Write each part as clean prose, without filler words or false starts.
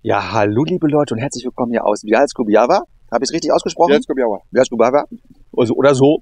Ja, hallo liebe Leute und herzlich willkommen hier aus Bielsko-Biała. Habe ich es richtig ausgesprochen? Bielsko-Biała. Bielsko-Biała. Oder so.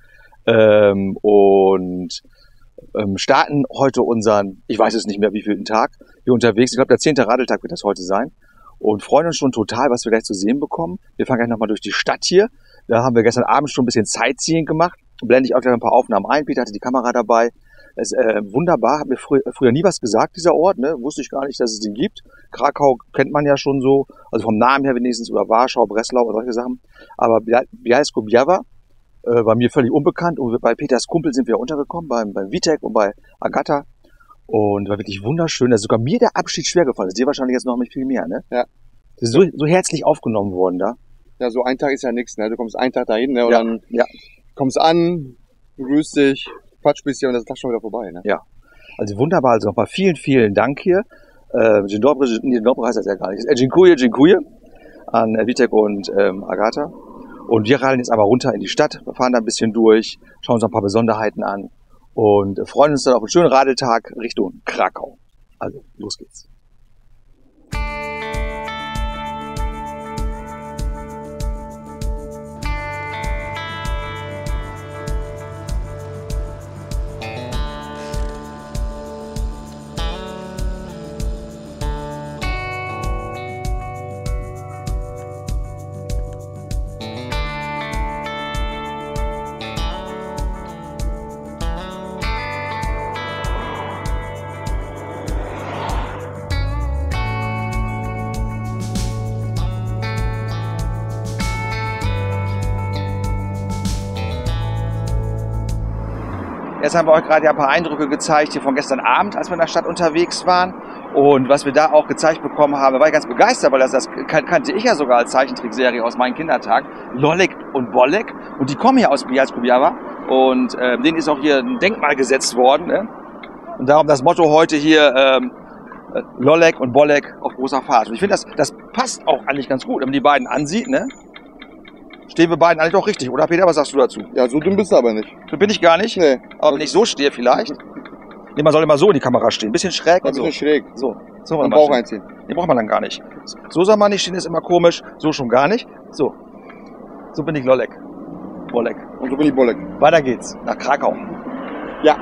Starten heute unseren, ich weiß es nicht mehr, wievielten Tag hier unterwegs. Ich glaube, der 10. Radeltag wird das heute sein. Und freuen uns schon total, was wir gleich zu sehen bekommen. Wir fahren gleich nochmal durch die Stadt hier. Da haben wir gestern Abend schon ein bisschen Sightseeing gemacht. Blende ich auch gleich ein paar Aufnahmen ein. Peter hatte die Kamera dabei. Es ist wunderbar, hat mir früher nie was gesagt, dieser Ort, ne? Wusste ich gar nicht, dass es den gibt. Krakau kennt man ja schon so, also vom Namen her wenigstens, oder Warschau, Breslau oder solche Sachen. Aber Bielsko-Biała war mir völlig unbekannt und bei Peters Kumpel sind wir untergekommen, beim Vitek und bei Agata. Und war wirklich wunderschön. Da ist sogar mir der Abschied schwer gefallen. Das ist dir wahrscheinlich jetzt noch nicht viel mehr, ne? Ja. Das ist so herzlich aufgenommen worden da. Ja, so ein Tag ist ja nichts, ne? Du kommst einen Tag dahin, ne? Und Ja, dann ja. kommst an, begrüßt dich, quatsch bisschen und das ist Tag schon wieder vorbei, ne? Ja, also wunderbar. Also nochmal vielen Dank hier. Dzień dobry heißt das ja gar nicht. Dziękuję an Vitek und Agata. Und wir radeln jetzt aber runter in die Stadt, wir fahren da ein bisschen durch, schauen uns noch ein paar Besonderheiten an und freuen uns dann auf einen schönen Radeltag Richtung Krakau. Also, los geht's. Jetzt haben wir euch gerade ein paar Eindrücke gezeigt hier von gestern Abend, als wir in der Stadt unterwegs waren. Und was wir da auch gezeigt bekommen haben, da war ich ganz begeistert, weil das kannte ich ja sogar als Zeichentrickserie aus meinen Kindertagen. Lolek und Bolek. Und die kommen hier aus Bielsko-Biała. Und denen ist auch hier ein Denkmal gesetzt worden. Ne? Und darum das Motto heute hier, Lolek und Bolek auf großer Fahrt. Und ich finde, das passt auch eigentlich ganz gut, wenn man die beiden ansieht. Ne? Stehen wir beiden eigentlich doch richtig, oder Peter? Was sagst du dazu? Ja, so dumm bist du aber nicht. So bin ich gar nicht. Nee. Aber wenn ich so stehe vielleicht. Nee, man soll immer so in die Kamera stehen. Ein bisschen schräg Ein und so. bisschen schräg. So Am mal Bauch stehen. einziehen. Nee, braucht man dann gar nicht. So soll man nicht stehen, ist immer komisch. So schon gar nicht. So. So bin ich Lolek. Bolek. Und so bin ich Bolek. Weiter geht's. Nach Krakau. Ja.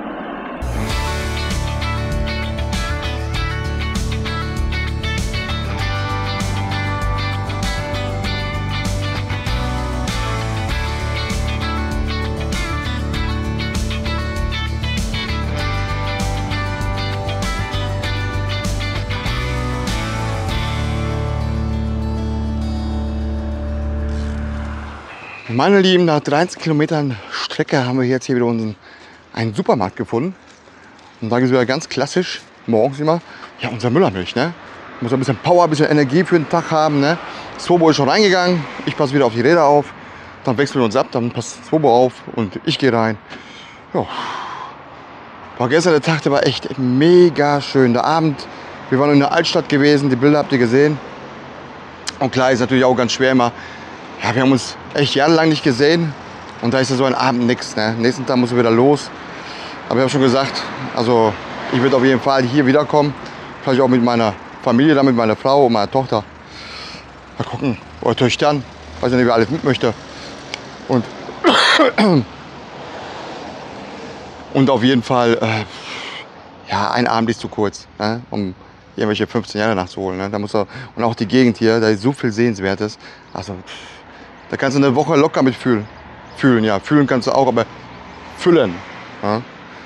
Meine Lieben, nach 13 Kilometern Strecke haben wir jetzt hier wieder einen Supermarkt gefunden. Und da gibt es wieder ganz klassisch, morgens immer, ja, unser Müllermilch, ne? Muss ein bisschen Power, ein bisschen Energie für den Tag haben, ne? Swobo ist schon reingegangen, ich passe wieder auf die Räder auf. Dann wechseln wir uns ab, dann passt Swobo auf und ich gehe rein. Ja. War gestern der Tag, der war echt mega schön. Der Abend, wir waren in der Altstadt gewesen, die Bilder habt ihr gesehen. Und klar ist natürlich auch ganz schwer immer. Ja, wir haben uns echt jahrelang nicht gesehen und da ist ja so ein Abend nichts. Ne? Nächsten Tag muss ich wieder los. Aber ich habe schon gesagt, also ich werde auf jeden Fall hier wiederkommen. Vielleicht auch mit meiner Familie, dann mit meiner Frau und meiner Tochter. Mal gucken, oder Töchtern. Weiß ja nicht, wer alles mit möchte. Und auf jeden Fall, ja, ein Abend ist zu kurz, ne? Um irgendwelche 15 Jahre nachzuholen. Ne? Da muss er, und auch die Gegend hier, da ist so viel Sehenswertes. Also, da kannst du eine Woche locker mit fühlen. Ja, fühlen kannst du auch, aber füllen. Ja?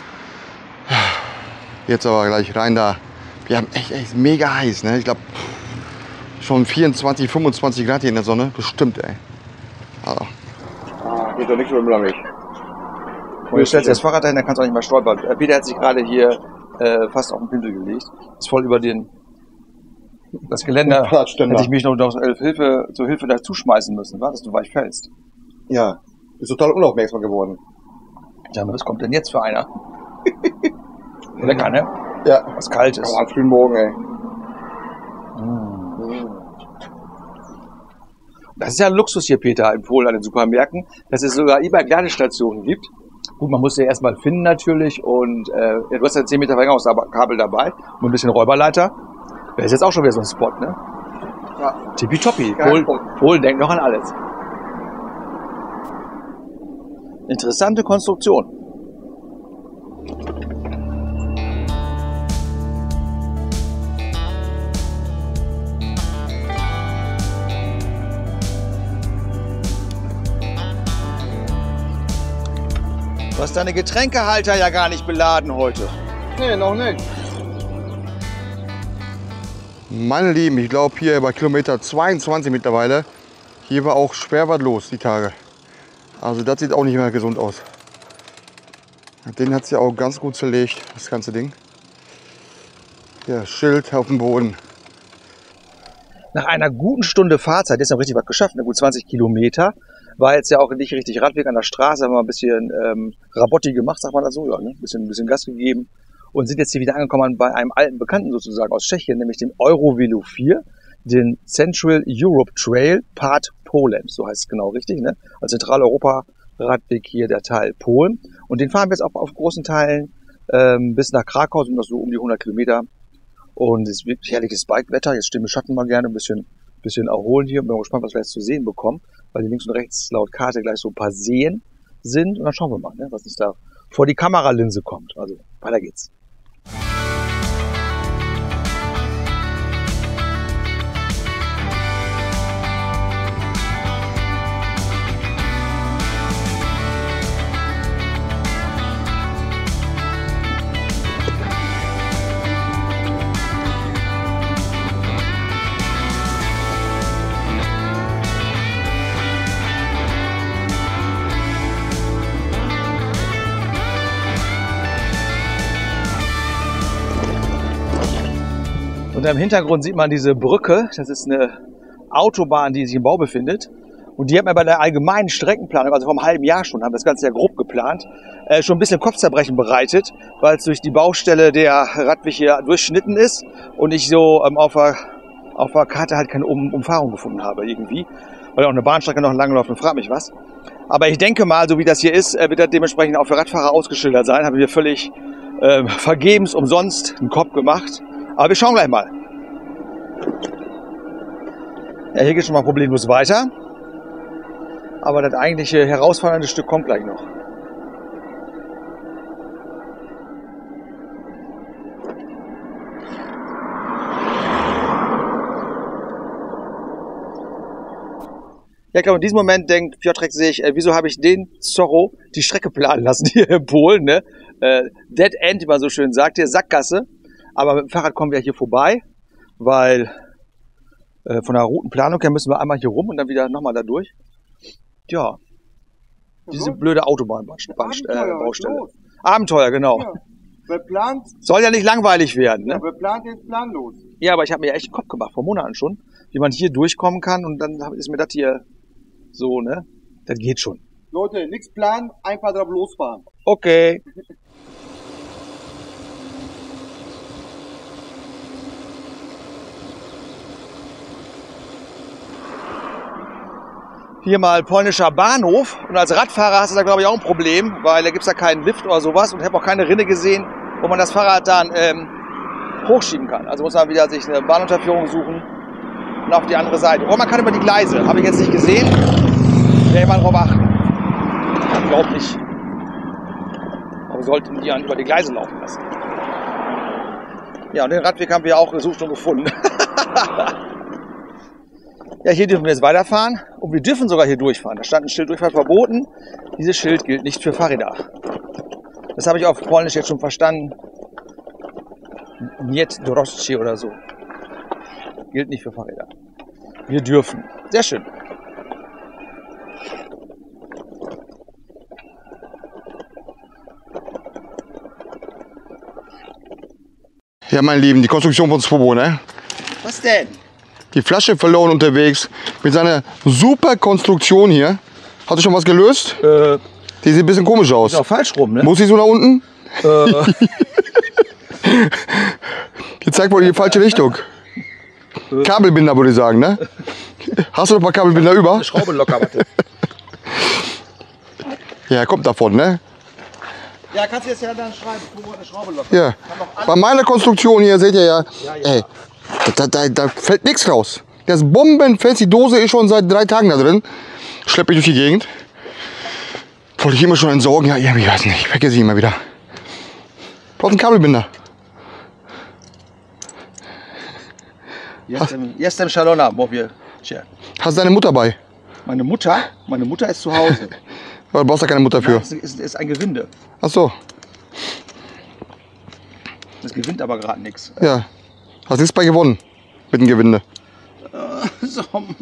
Jetzt aber gleich rein da. Wir haben echt mega heiß. Ne? Ich glaube, schon 24, 25 Grad hier in der Sonne. Bestimmt, ey. Also. Geht doch nichts über Müllermilch. Und du stellst das Fahrrad dahin, dann kannst du auch nicht mehr stolpern. Peter hat sich gerade hier fast auf den Pinsel gelegt. Ist voll über das Geländer. Hätte ich mich noch zur Hilfe dazu schmeißen müssen, dass du weich fällst. Ja, bist total unaufmerksam geworden. Ja, was kommt denn jetzt für einer? Lecker, ne? Ja. Was Kaltes. Am frühen Morgen, ey. Das ist ja ein Luxus hier, Peter, in Polen an den Supermärkten, dass es sogar E-Bike-Ladestationen gibt. Gut, man muss sie erstmal finden natürlich und du hast ja 10 Meter Verlängerungskabel dabei und ein bisschen Räuberleiter. Das ist jetzt auch schon wieder so ein Spot, ne? Ja. Tippitoppi. Kein Polen denkt noch an alles. Interessante Konstruktion. Du hast deine Getränkehalter ja gar nicht beladen heute. Nee, noch nicht. Meine Lieben, ich glaube hier bei Kilometer 22 mittlerweile, hier war auch schwer was los die Tage. Also das sieht auch nicht mehr gesund aus. Den hat es ja auch ganz gut zerlegt, das ganze Ding. Ja, Schild auf dem Boden. Nach einer guten Stunde Fahrzeit, jetzt noch richtig was geschafft, gut 20 Kilometer. War jetzt ja auch nicht richtig Radweg an der Straße, haben wir ein bisschen Rabotti gemacht, sagt man das so, ja, ne? Ein bisschen Gas gegeben und sind jetzt hier wieder angekommen bei einem alten Bekannten sozusagen aus Tschechien, nämlich dem Eurovelo 4, den Central Europe Trail Part Poland, so heißt es genau richtig, ne? Als Zentraleuropa-Radweg hier der Teil Polen. Und den fahren wir jetzt auch auf großen Teilen bis nach Krakau, sind das so um die 100 Kilometer. Und es ist wirklich herrliches Bikewetter, jetzt stehen wir Schatten mal gerne, ein bisschen erholen hier. Bin mal gespannt, was wir jetzt zu sehen bekommen, weil hier links und rechts laut Karte gleich so ein paar Seen sind. Und dann schauen wir mal, ne, was uns da vor die Kameralinse kommt. Also, weiter geht's. Und im Hintergrund sieht man diese Brücke. Das ist eine Autobahn, die sich im Bau befindet. Und die hat mir bei der allgemeinen Streckenplanung, also vor einem halben Jahr schon, haben wir das Ganze ja grob geplant, schon ein bisschen Kopfzerbrechen bereitet, weil es durch die Baustelle der Radweg hier durchschnitten ist und ich so auf der Karte halt keine Umfahrung gefunden habe irgendwie. Weil auch eine Bahnstrecke noch lang läuft und frag mich was. Aber ich denke mal, so wie das hier ist, wird das dementsprechend auch für Radfahrer ausgeschildert sein. Haben wir völlig vergebens umsonst einen Kopf gemacht. Aber wir schauen gleich mal. Ja, hier geht schon mal problemlos weiter. Aber das eigentliche herausfordernde Stück kommt gleich noch. Ja, klar, in diesem Moment denkt Piotrek sich, wieso habe ich den Zorro die Strecke planen lassen hier in Polen, ne? Dead End, wie man so schön sagt, hier Sackgasse. Aber mit dem Fahrrad kommen wir hier vorbei, weil von der Routenplanung her müssen wir einmal hier rum und dann wieder nochmal da durch. Ja, diese blöde Autobahnbaustelle. Abenteuer, genau. Ja. Wer plant, soll ja nicht langweilig werden, ne? ja, wer plant, ist planlos. Ja, aber ich habe mir echt einen Kopf gemacht, vor Monaten schon, wie man hier durchkommen kann und dann ist mir das hier so, ne? Das geht schon. Leute, nichts planen, einfach drauf losfahren. Okay. Hier mal polnischer Bahnhof und als Radfahrer hast du da glaube ich auch ein Problem, weil da gibt es da keinen Lift oder sowas und ich habe auch keine Rinne gesehen, wo man das Fahrrad dann hochschieben kann. Also muss man wieder sich eine Bahnunterführung suchen und auf die andere Seite. Oh, man kann über die Gleise, habe ich jetzt nicht gesehen, werde ich mal drauf achten. Ich glaube nicht. Aber wir sollten die über die Gleise laufen lassen. Ja, und den Radweg haben wir auch gesucht und gefunden. Ja, hier dürfen wir jetzt weiterfahren und wir dürfen sogar hier durchfahren. Da stand ein Schild Durchfahrt verboten. Dieses Schild gilt nicht für Fahrräder. Das habe ich auf Polnisch jetzt schon verstanden. Niet drożdżi oder so. Gilt nicht für Fahrräder. Wir dürfen. Sehr schön. Ja, meine Lieben, die Konstruktion von Swobo, ne? Was denn? Die Flasche verloren unterwegs mit seiner super Konstruktion hier. Hat du schon was gelöst? Die sieht ein bisschen komisch aus. Ist auch falsch rum, ne? Muss ich so nach unten? Die zeigt wohl in die falsche Richtung. Kabelbinder würde ich sagen, ne? Hast du noch ein paar Kabelbinder über? Eine Schraube locker, warte. Ja, kommt davon, ne? Ja, kannst du jetzt ja dann schreiben, wo eine Schraube locker. Ja. Bei meiner Konstruktion hier seht ihr ja, ey, da fällt nichts raus. Der ist bombenfest. Die Dose ist schon seit 3 Tagen da drin. Schlepp mich durch die Gegend. Wollte ich immer schon entsorgen. Ja, ich weiß nicht. Vergesse ich immer wieder. Braucht einen Kabelbinder. Jestem Szalona, mówię cię. Hast du deine Mutter bei? Meine Mutter? Meine Mutter ist zu Hause. Aber du brauchst da keine Mutter für. Das ist ein Gewinde. Ach so. Das gewinnt aber gerade nichts. Ja. Hast nichts bei gewonnen. Mit dem Gewinde. So.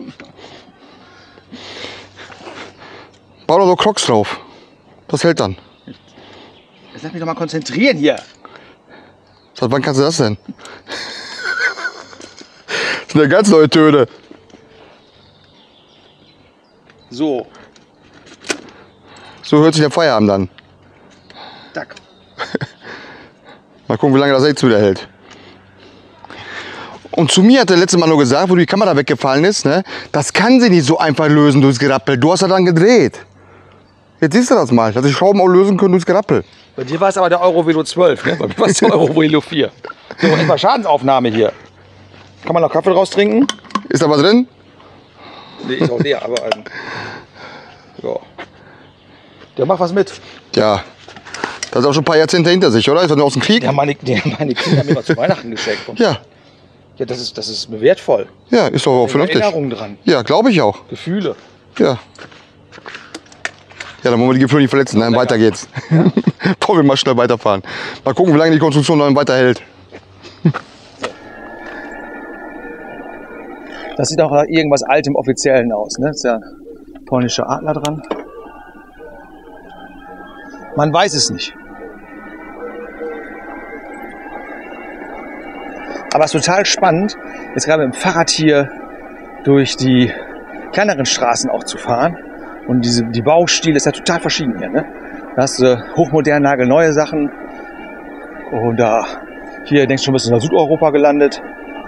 Bau da so Crocs drauf. Das hält dann. Jetzt lass mich doch mal konzentrieren hier. Seit wann kannst du das denn? Das sind ja ganz neue Töne. So. So hört sich der Feierabend an. Tack. Mal gucken, wie lange das jetzt wieder hält. Und zu mir hat er letztes Mal nur gesagt, wo die Kamera weggefallen ist, ne, das kann sie nicht so einfach lösen durchs Gerappel. Du hast ja dann gedreht. Jetzt siehst du das mal, dass die Schrauben auch lösen können durchs Gerappel. Bei dir war es aber der Euro Velo 12, ne? Bei mir war es der Euro Velo 4. So, etwa Schadensaufnahme hier. Kann man noch Kaffee draus trinken? Ist da was drin? Nee, ist auch leer, aber ja. Der macht was mit. Ja. Das ist auch schon ein paar Jahrzehnte hinter sich, oder? Ist das nur aus dem Krieg? Die haben meine Kinder mir mal zu Weihnachten geschenkt. Und Ja. ja, das ist mir wertvoll. Ja, ist doch auch vernünftig. Erinnerungen dran. Ja, glaube ich auch. Gefühle. Ja. Ja, dann wollen wir die Gefühle nicht verletzen. Nein, weiter geht's. Wollen wir mal schnell weiterfahren. Mal gucken, wie lange die Konstruktion noch weiterhält. Das sieht auch nach irgendwas Altem, Offiziellen aus. Ne? Das ist ja ein polnischer Adler dran. Man weiß es nicht. Aber es ist total spannend, jetzt gerade mit dem Fahrrad hier durch die kleineren Straßen auch zu fahren. Und die Baustile ist ja total verschieden hier. Ne? Da hast du hochmodern, nagelneue Sachen. Und da hier denkst du schon, bist du in Südeuropa gelandet.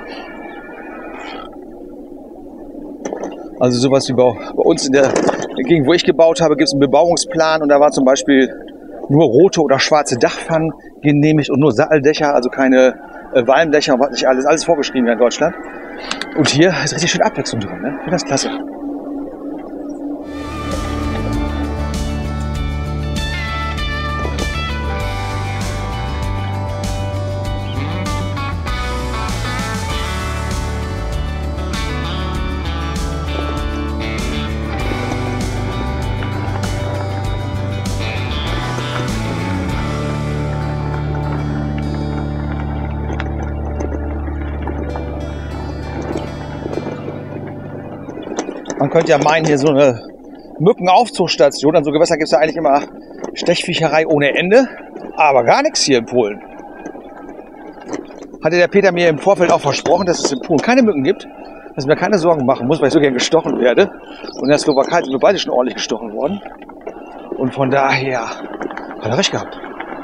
Also sowas wie bei uns in der Gegend, wo ich gebaut habe, gibt es einen Bebauungsplan. Und da war zum Beispiel nur rote oder schwarze Dachpfannen genehmigt und nur Satteldächer, also keine Walmdächer und was nicht alles vorgeschrieben in Deutschland. Und hier ist richtig schön Abwechslung drin. Ne? Ich finde das klasse. Man könnte ja meinen, hier so eine Mückenaufzuchtstation, an so Gewässern gibt es ja eigentlich immer Stechviecherei ohne Ende, aber gar nichts hier in Polen. Hatte der Peter mir im Vorfeld auch versprochen, dass es in Polen keine Mücken gibt, dass ich mir keine Sorgen machen muss, weil ich so gern gestochen werde. Und in der Slowakei sind wir beide schon ordentlich gestochen worden. Und von daher hat er recht gehabt.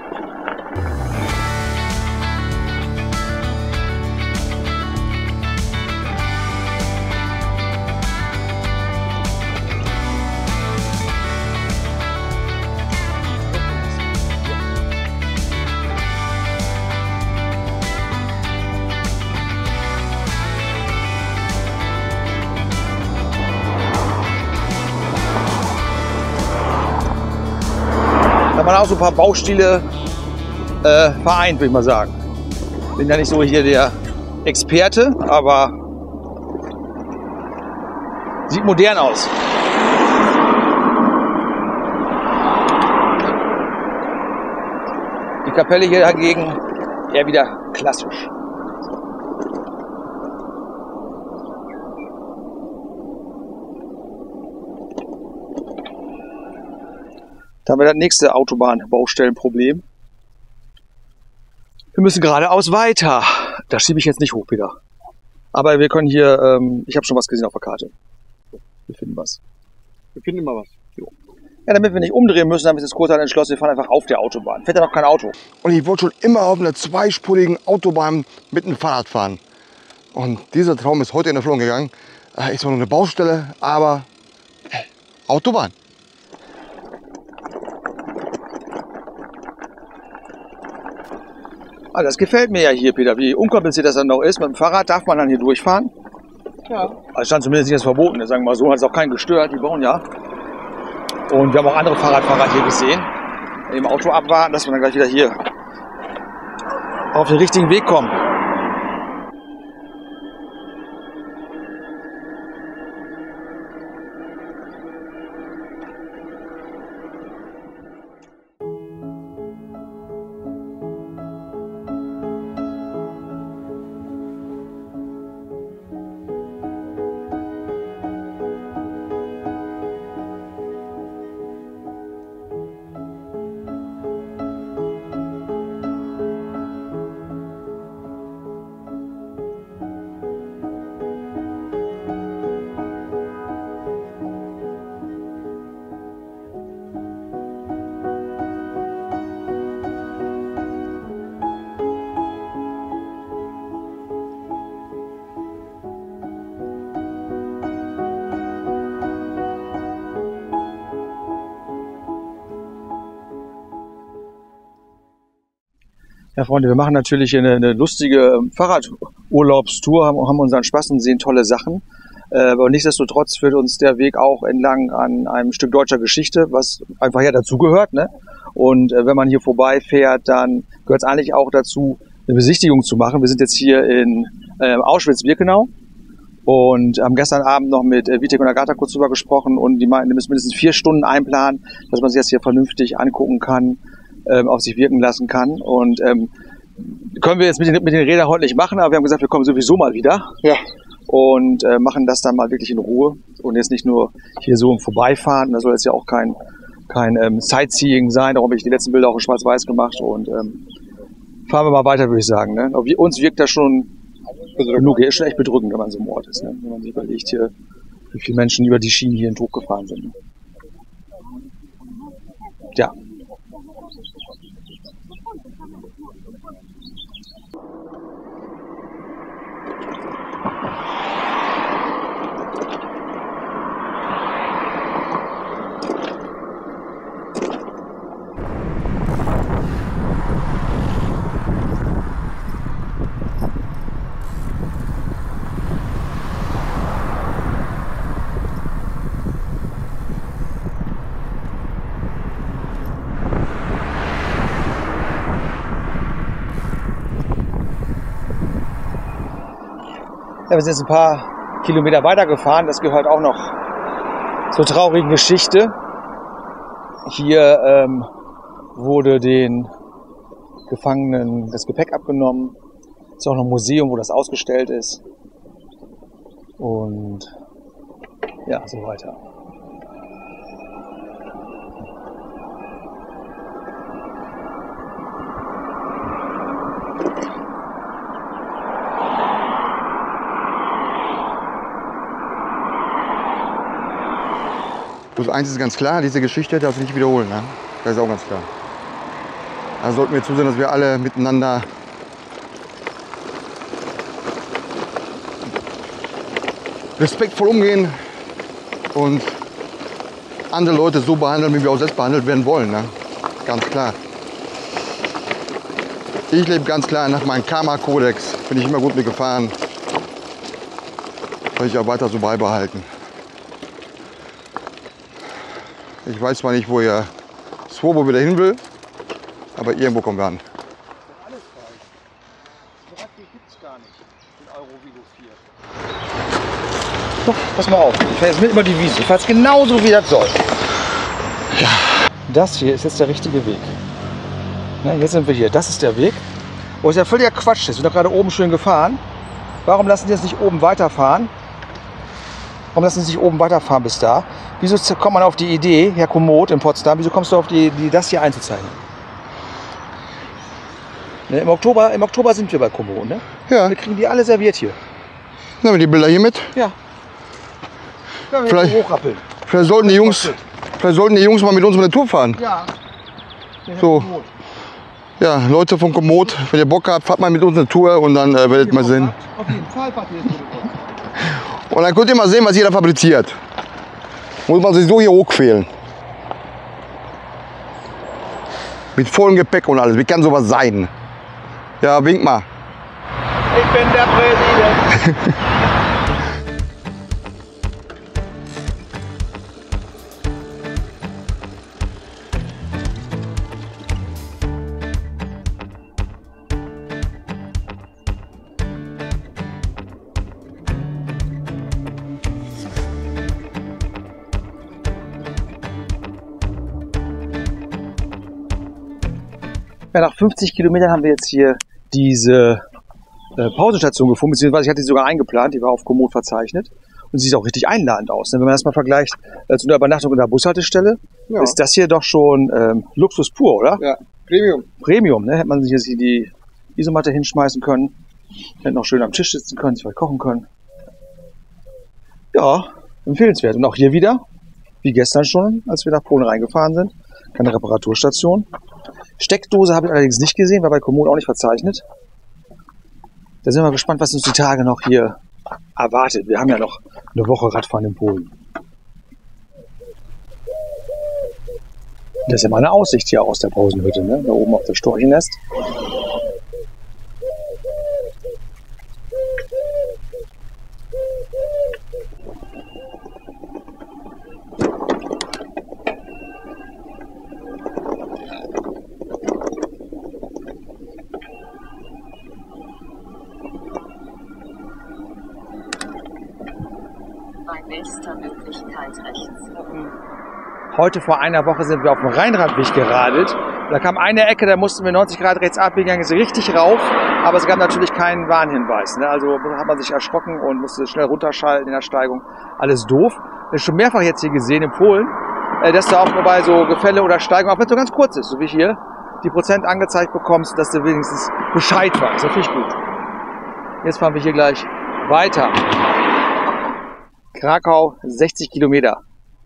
Da man auch so ein paar Baustile vereint, würde ich mal sagen. Bin ja nicht so hier der Experte, aber sieht modern aus. Die Kapelle hier dagegen eher wieder klassisch. Da haben wir das nächste Autobahnbaustellenproblem. Wir müssen geradeaus weiter. Das schiebe ich jetzt nicht hoch, Peter. Aber wir können hier, ich habe schon was gesehen auf der Karte. Wir finden was. Wir finden immer was. Jo. Ja, damit wir nicht umdrehen müssen, haben wir uns jetzt kurz entschlossen, wir fahren einfach auf der Autobahn. Fährt ja noch kein Auto. Und ich wollte schon immer auf einer zweispurigen Autobahn mit dem Fahrrad fahren. Und dieser Traum ist heute in Erfüllung gegangen. Ist zwar nur eine Baustelle, aber Autobahn. Also das gefällt mir ja hier, Peter, wie unkompliziert das dann noch ist. Mit dem Fahrrad darf man dann hier durchfahren. Ja. Also stand zumindest nicht als verboten. Sagen wir mal so, hat es auch keinen gestört. Die bauen ja. Und wir haben auch andere Fahrradfahrer hier gesehen. Im Auto abwarten, dass wir dann gleich wieder hier auf den richtigen Weg kommen. Ja, Freunde, wir machen natürlich eine lustige Fahrradurlaubstour, haben unseren Spaß und sehen tolle Sachen. Aber nichtsdestotrotz führt uns der Weg auch entlang an einem Stück deutscher Geschichte, was einfach ja dazugehört, ne? Und wenn man hier vorbeifährt, dann gehört es eigentlich auch dazu, eine Besichtigung zu machen. Wir sind jetzt hier in Auschwitz-Birkenau und haben gestern Abend noch mit Vitek und Agatha kurz drüber gesprochen und die meinten, wir müssen mindestens 4 Stunden einplanen, dass man sich das hier vernünftig angucken kann, auf sich wirken lassen kann. Und können wir jetzt mit den Rädern heute nicht machen, aber wir haben gesagt, wir kommen sowieso mal wieder. Ja. Und machen das dann mal wirklich in Ruhe und jetzt nicht nur hier so im Vorbeifahren. Das soll jetzt ja auch kein Sightseeing sein, darum habe ich die letzten Bilder auch in Schwarz-Weiß gemacht und fahren wir mal weiter, würde ich sagen. Ne? Auf uns wirkt das schon genug. Ist schon echt bedrückend, wenn man so im Ort ist. Ne? Wenn man sich überlegt, hier, wie viele Menschen über die Schienen hier in Trug gefahren sind. Ne? Ja. Ja, wir sind jetzt ein paar Kilometer weiter gefahren. Das gehört auch noch zur traurigen Geschichte. Hier wurde den Gefangenen das Gepäck abgenommen. Es ist auch noch ein Museum, wo das ausgestellt ist. Und ja, so weiter. Bloß eins ist ganz klar, diese Geschichte darf sich nicht wiederholen. Ne? Das ist auch ganz klar. Da sollten wir zusehen, dass wir alle miteinander respektvoll umgehen und andere Leute so behandeln, wie wir auch selbst behandelt werden wollen. Ne? Ganz klar. Ich lebe ganz klar nach meinem Karma-Kodex. Bin ich immer gut mitgefahren. Soll ich auch weiter so beibehalten. Ich weiß zwar nicht, wo ihr Swobo wieder hin will, aber irgendwo kommen wir an. Alles falsch. So was gibt es gar nicht in Eurovelo 4. Doch, pass mal auf. Ich fahre jetzt mit über die Wiese. Ich fahre es genauso, wie das soll. Ja. Das hier ist jetzt der richtige Weg. Na, jetzt sind wir hier. Das ist der Weg. Oh, ist ja völliger Quatsch. Wir sind doch gerade oben schön gefahren. Warum lassen die jetzt nicht oben weiterfahren? Warum lassen Sie sich oben weiterfahren bis da? Wieso kommt man auf die Idee, Herr Komoot in Potsdam, wieso kommst du auf die Idee, das hier einzuzeichnen? Ne, im Oktober sind wir bei Komoot, ne? Ja. Wir kriegen die alle serviert hier. Nehmen wir die Bilder hier mit? Ja. Ja, Vielleicht- hochrappeln. Vielleicht sollten die Jungs mal mit uns eine Tour fahren. Ja. Der Herr So. Komoot. Ja, Leute von Komoot, wenn ihr Bock habt, fahrt mal mit uns eine Tour und dann werdet ihr mal sehen. Auf jeden Fall fahrt ihr jetzt mit uns. Und dann könnt ihr mal sehen, was jeder fabriziert. Muss man sich so hier hochquälen. Mit vollem Gepäck und alles. Wie kann sowas sein? Ja, wink mal. Ich bin der Präsident. Ja, nach 50 Kilometern haben wir jetzt hier diese Pausenstation gefunden, beziehungsweise ich hatte sie sogar eingeplant, die war auf Komoot verzeichnet. Und sie sieht auch richtig einladend aus. Wenn man das mal vergleicht zu einer Übernachtung in der Bushaltestelle, ist das hier doch schon Luxus pur, oder? Ja, Premium. Premium, ne? Hätte man sich jetzt hier die Isomatte hinschmeißen können, hätte noch schön am Tisch sitzen können, sich kochen können. Ja, empfehlenswert. Und auch hier wieder, wie gestern schon, als wir nach Polen reingefahren sind, keine Reparaturstation. Steckdose habe ich allerdings nicht gesehen, war bei Komoot auch nicht verzeichnet. Da sind wir gespannt, was uns die Tage noch hier erwartet. Wir haben ja noch eine Woche Radfahren in Polen. Das ist ja mal eine Aussicht hier aus der Pausenhütte, ne? Da oben auf das Storchennest. Nächster Möglichkeit rechts. Heute vor einer Woche sind wir auf dem Rheinradweg geradelt. Da kam eine Ecke, da mussten wir 90 Grad rechts abbiegen, ist richtig rauf, aber es gab natürlich keinen Warnhinweis. Ne? Also hat man sich erschrocken und musste schnell runterschalten in der Steigung. Alles doof. Das ist schon mehrfach jetzt hier gesehen in Polen, dass du auch nur bei so Gefälle oder Steigungen, auch wenn es so ganz kurz ist, so wie hier, die Prozent angezeigt bekommst, dass du wenigstens Bescheid weißt. Das finde ich gut. Jetzt fahren wir hier gleich weiter. Krakau, 60 Kilometer.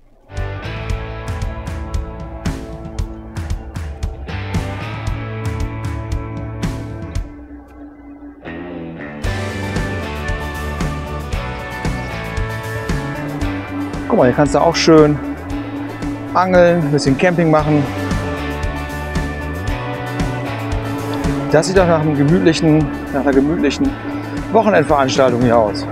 Guck mal, hier kannst du auch schön angeln, ein bisschen Camping machen. Das sieht doch nach einer gemütlichen Wochenendveranstaltung hier aus.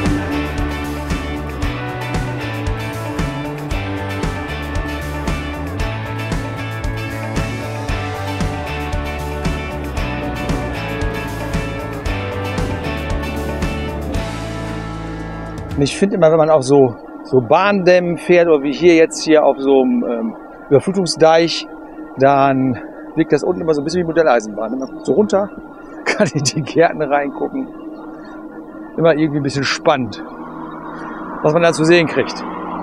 Und ich finde immer, wenn man auf so Bahndämmen fährt oder wie hier auf so einem Überflutungsdeich, dann wirkt das unten immer so ein bisschen wie Modelleisenbahn. Man guckt so runter, kann in die Gärten reingucken. Immer irgendwie ein bisschen spannend, was man da zu sehen kriegt.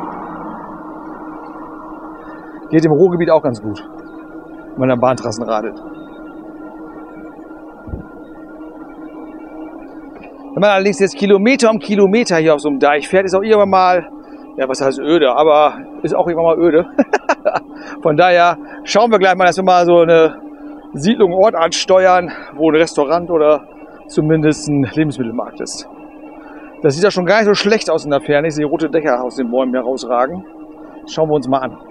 Geht im Ruhrgebiet auch ganz gut, wenn man an Bahntrassen radelt. Wenn man allerdings jetzt Kilometer um Kilometer hier auf so einem Deich fährt, ist auch irgendwann mal, ja was heißt öde, aber ist auch irgendwann mal öde. Von daher schauen wir gleich mal, dass wir mal so eine Siedlung, Ort ansteuern, wo ein Restaurant oder zumindest ein Lebensmittelmarkt ist. Das sieht ja schon gar nicht so schlecht aus in der Ferne, ich sehe rote Dächer aus den Bäumen herausragen. Schauen wir uns mal an.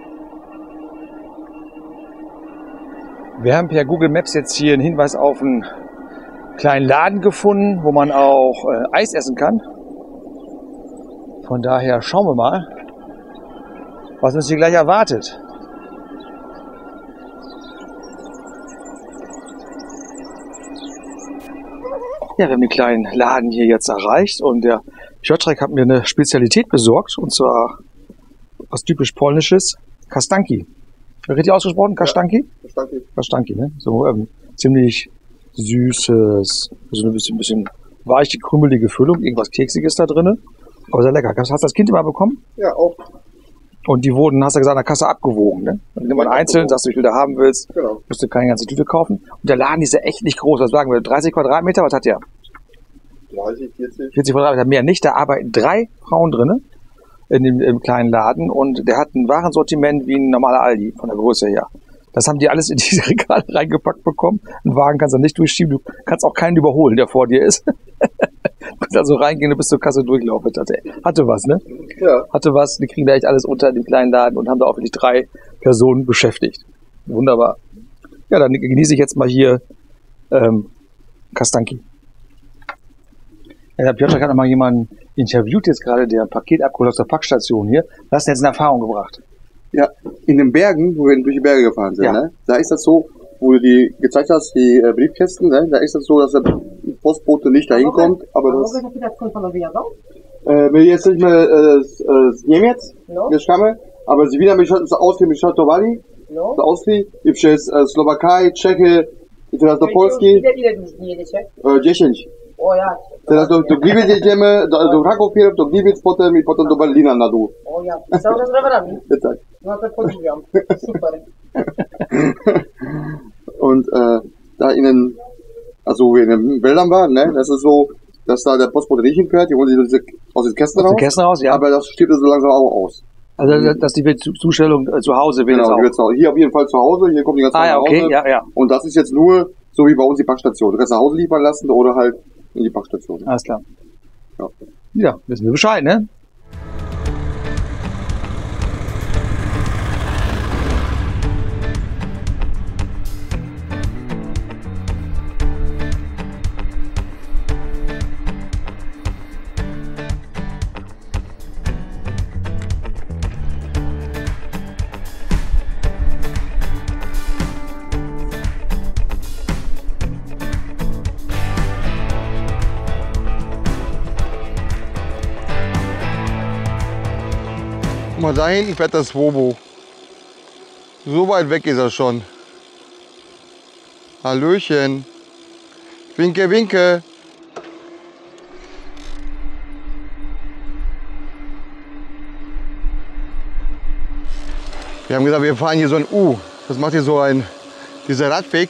Wir haben per Google Maps jetzt hier einen Hinweis auf einen kleinen Laden gefunden, wo man auch Eis essen kann. Von daher schauen wir mal, was uns hier gleich erwartet. Ja, wir haben den kleinen Laden hier jetzt erreicht und der Piotrek hat mir eine Spezialität besorgt, und zwar was typisch polnisches, Kastanki. Richtig ausgesprochen? Kastanki? Ja, Kastanki, ne? So ziemlich süßes, so ein bisschen weiche, krümelige Füllung, irgendwas Keksiges da drin. Aber sehr lecker. Hast du das Kind immer bekommen? Ja, auch. Und die wurden, hast du gesagt, an der Kasse abgewogen, ne? Dann nimmt man einzeln, sagst du, wie viel du haben willst. Genau. Musst du keine ganze Tüte kaufen. Und der Laden ist ja echt nicht groß. Was sagen wir? 30 Quadratmeter? Was hat der? 30, 40. 40 Quadratmeter, mehr nicht. Da arbeiten 3 Frauen drin im kleinen Laden. Und der hat ein Warensortiment wie ein normaler Aldi von der Größe her. Das haben die alles in diese Regale reingepackt bekommen. Einen Wagen kannst du nicht durchschieben. Du kannst auch keinen überholen, der vor dir ist. Du kannst also reingehen und bis zur Kasse durchlaufen. Hatte was, ne? Ja. Hatte was. Die kriegen da echt alles unter in dem kleinen Laden und haben da auch wirklich 3 Personen beschäftigt. Wunderbar. Ja, dann genieße ich jetzt mal hier Kastanki. Ja, der Piotr hat noch mal jemanden interviewt jetzt gerade, der ein Paket abgeholt aus der Packstation hier. Was hast du jetzt in Erfahrung gebracht? Ja, in den Bergen, wo wir durch die Berge gefahren sind, Ja. ne? Da ist das so, wo du die gezeigt hast, die Briefkästen, ne? Da ist das so, dass der Postbote nicht dahin kommt, aber das... My jesteśmy z Niemiec, No. mieszkamy, ale zwijamy się z Austrii, z Austrii i przez Słowakię, Czechy, I teraz do Polski Ile już dni jedziecie? 10. O ja. Teraz do Gliwic jedziemy, do Kraków pierw, do Gliwic potem i potem do Berlina na dół. O ja. Cały czas rowerami? Tak. No to podziwiam. Super. Und da ihnen, also wo wir in den Wäldern waren, ne, das ist so, dass da der Postbote nicht hinfährt, die holen sich aus den Kästen raus. Kästen raus, ja. Aber das steht so langsam auch aus. Also, dass die Zustellung zu Hause wird Genau, jetzt die wird zu Hause. Hier auf jeden Fall zu Hause, hier kommt die ganze Zeit ja, nach Hause. okay, ja. Und das ist jetzt nur so wie bei uns die Packstation. Du kannst nach Hause liefern lassen oder halt in die Packstation. Alles klar. Ja. Ja, wissen wir Bescheid, ne? Guck mal, da hinten fährt das Wobo. So weit weg ist er schon. Hallöchen. Winke, winke. Wir haben gesagt, wir fahren hier so ein U. Das macht hier so dieser Radweg.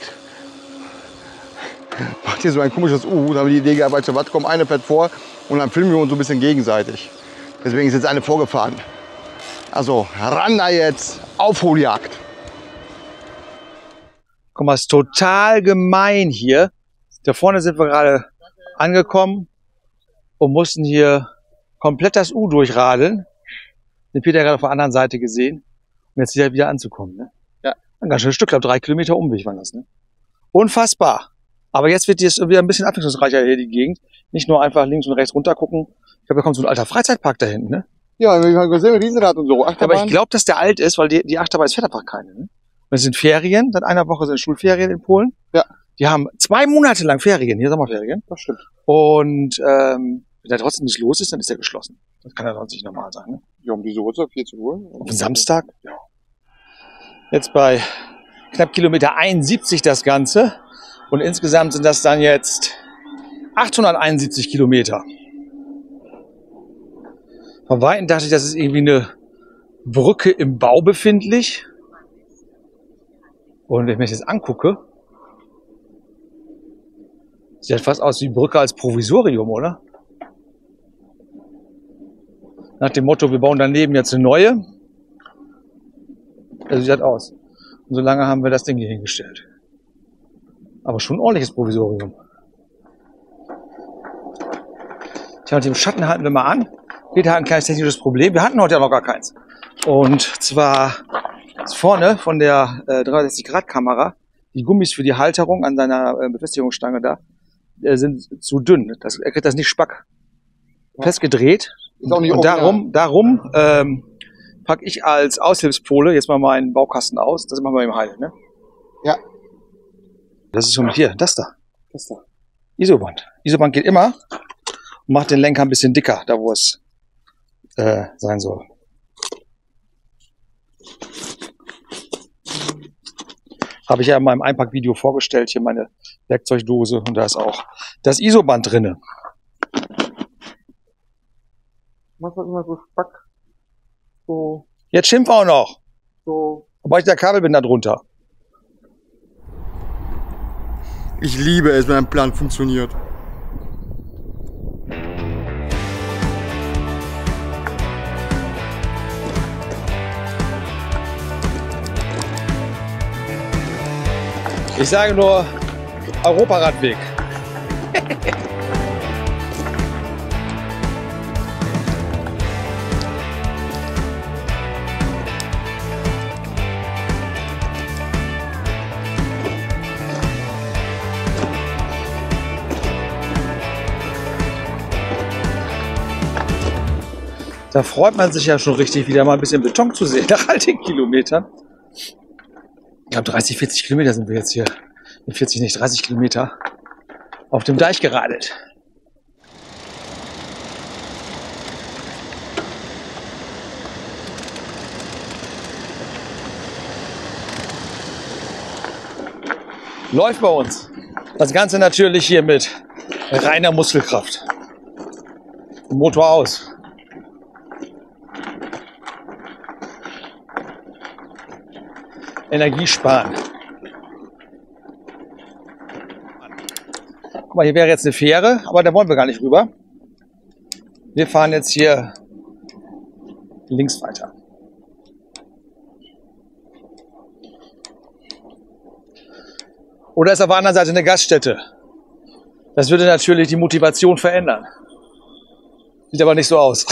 Macht hier so ein komisches U. Da haben wir die Idee gehabt, weißt du was, komm, eine fährt vor und dann filmen wir uns so ein bisschen gegenseitig. Deswegen ist jetzt eine vorgefahren. Also ran da jetzt, Aufholjagd. Guck mal, ist total gemein hier. Da vorne sind wir gerade angekommen und mussten hier komplett das U durchradeln. Den Peter gerade auf der anderen Seite gesehen. Um jetzt hier wieder anzukommen. Ne? Ja. Ein ganz schönes Stück, glaube 3 Kilometer Umweg waren das. Ne? Unfassbar. Aber jetzt wird es wieder ein bisschen abwechslungsreicher hier die Gegend. Nicht nur einfach links und rechts runter gucken. Ich glaube, da kommt so ein alter Freizeitpark da hinten. Ne? Ja, wir haben gesehen, Riesenrad und so. Aber ich glaube, dass der alt ist, weil die Achterbahn ist fährt einfach keine. Ne? Und es sind Ferien, seit einer Woche sind Schulferien in Polen. Ja. Die haben 2 Monate lang Ferien, hier Sommerferien. Das stimmt. Und wenn da trotzdem nichts los ist, dann ist er geschlossen. Das kann ja sonst nicht normal sein. Ne? Ja, um diese Uhrzeit, 14 Uhr. Auf den Samstag? Ja. Jetzt bei knapp Kilometer 71 das Ganze. Und insgesamt sind das dann jetzt 871 Kilometer. Von Weitem dachte ich, das ist irgendwie eine Brücke im Bau befindlich. Und wenn ich mir das jetzt angucke, sieht fast aus wie Brücke als Provisorium, oder? Nach dem Motto, wir bauen daneben jetzt eine neue. So sieht das aus. Und so lange haben wir das Ding hier hingestellt. Aber schon ein ordentliches Provisorium. Tja, und im Schatten halten wir mal an. Peter hat ein kleines technisches Problem. Wir hatten heute ja noch gar keins. Und zwar ist vorne von der 360-Grad-Kamera die Gummis für die Halterung an seiner Befestigungsstange da sind zu dünn. Er kriegt das nicht spack festgedreht. Ist auch nicht und darum packe ich als Aushilfspole jetzt mal meinen Baukasten aus. Das machen wir im Heil, ne? Ja. Das ist schon hier, das da. Das da. Isoband. Isoband geht immer und macht den Lenker ein bisschen dicker, da wo es sein soll. Habe ich ja in meinem Einpackvideo vorgestellt, hier meine Werkzeugdose und da ist auch das Isoband drinne. Machst du immer so Spack? So. Jetzt schimpf auch noch. So. Aber ich der Kabelbinder drunter. Ich liebe es, wenn ein Plan funktioniert. Ich sage nur Europaradweg. Da freut man sich ja schon richtig, wieder mal ein bisschen Beton zu sehen nach all den Kilometern. Ich glaube 30, 40 Kilometer sind wir jetzt hier. 40 nicht, 30 Kilometer auf dem Deich geradelt. Läuft bei uns. Das Ganze natürlich hier mit reiner Muskelkraft. Motor aus. Energie sparen. Guck mal, hier wäre jetzt eine Fähre, aber da wollen wir gar nicht rüber. Wir fahren jetzt hier links weiter. Oder ist auf der anderen Seite eine Gaststätte. Das würde natürlich die Motivation verändern. Sieht aber nicht so aus.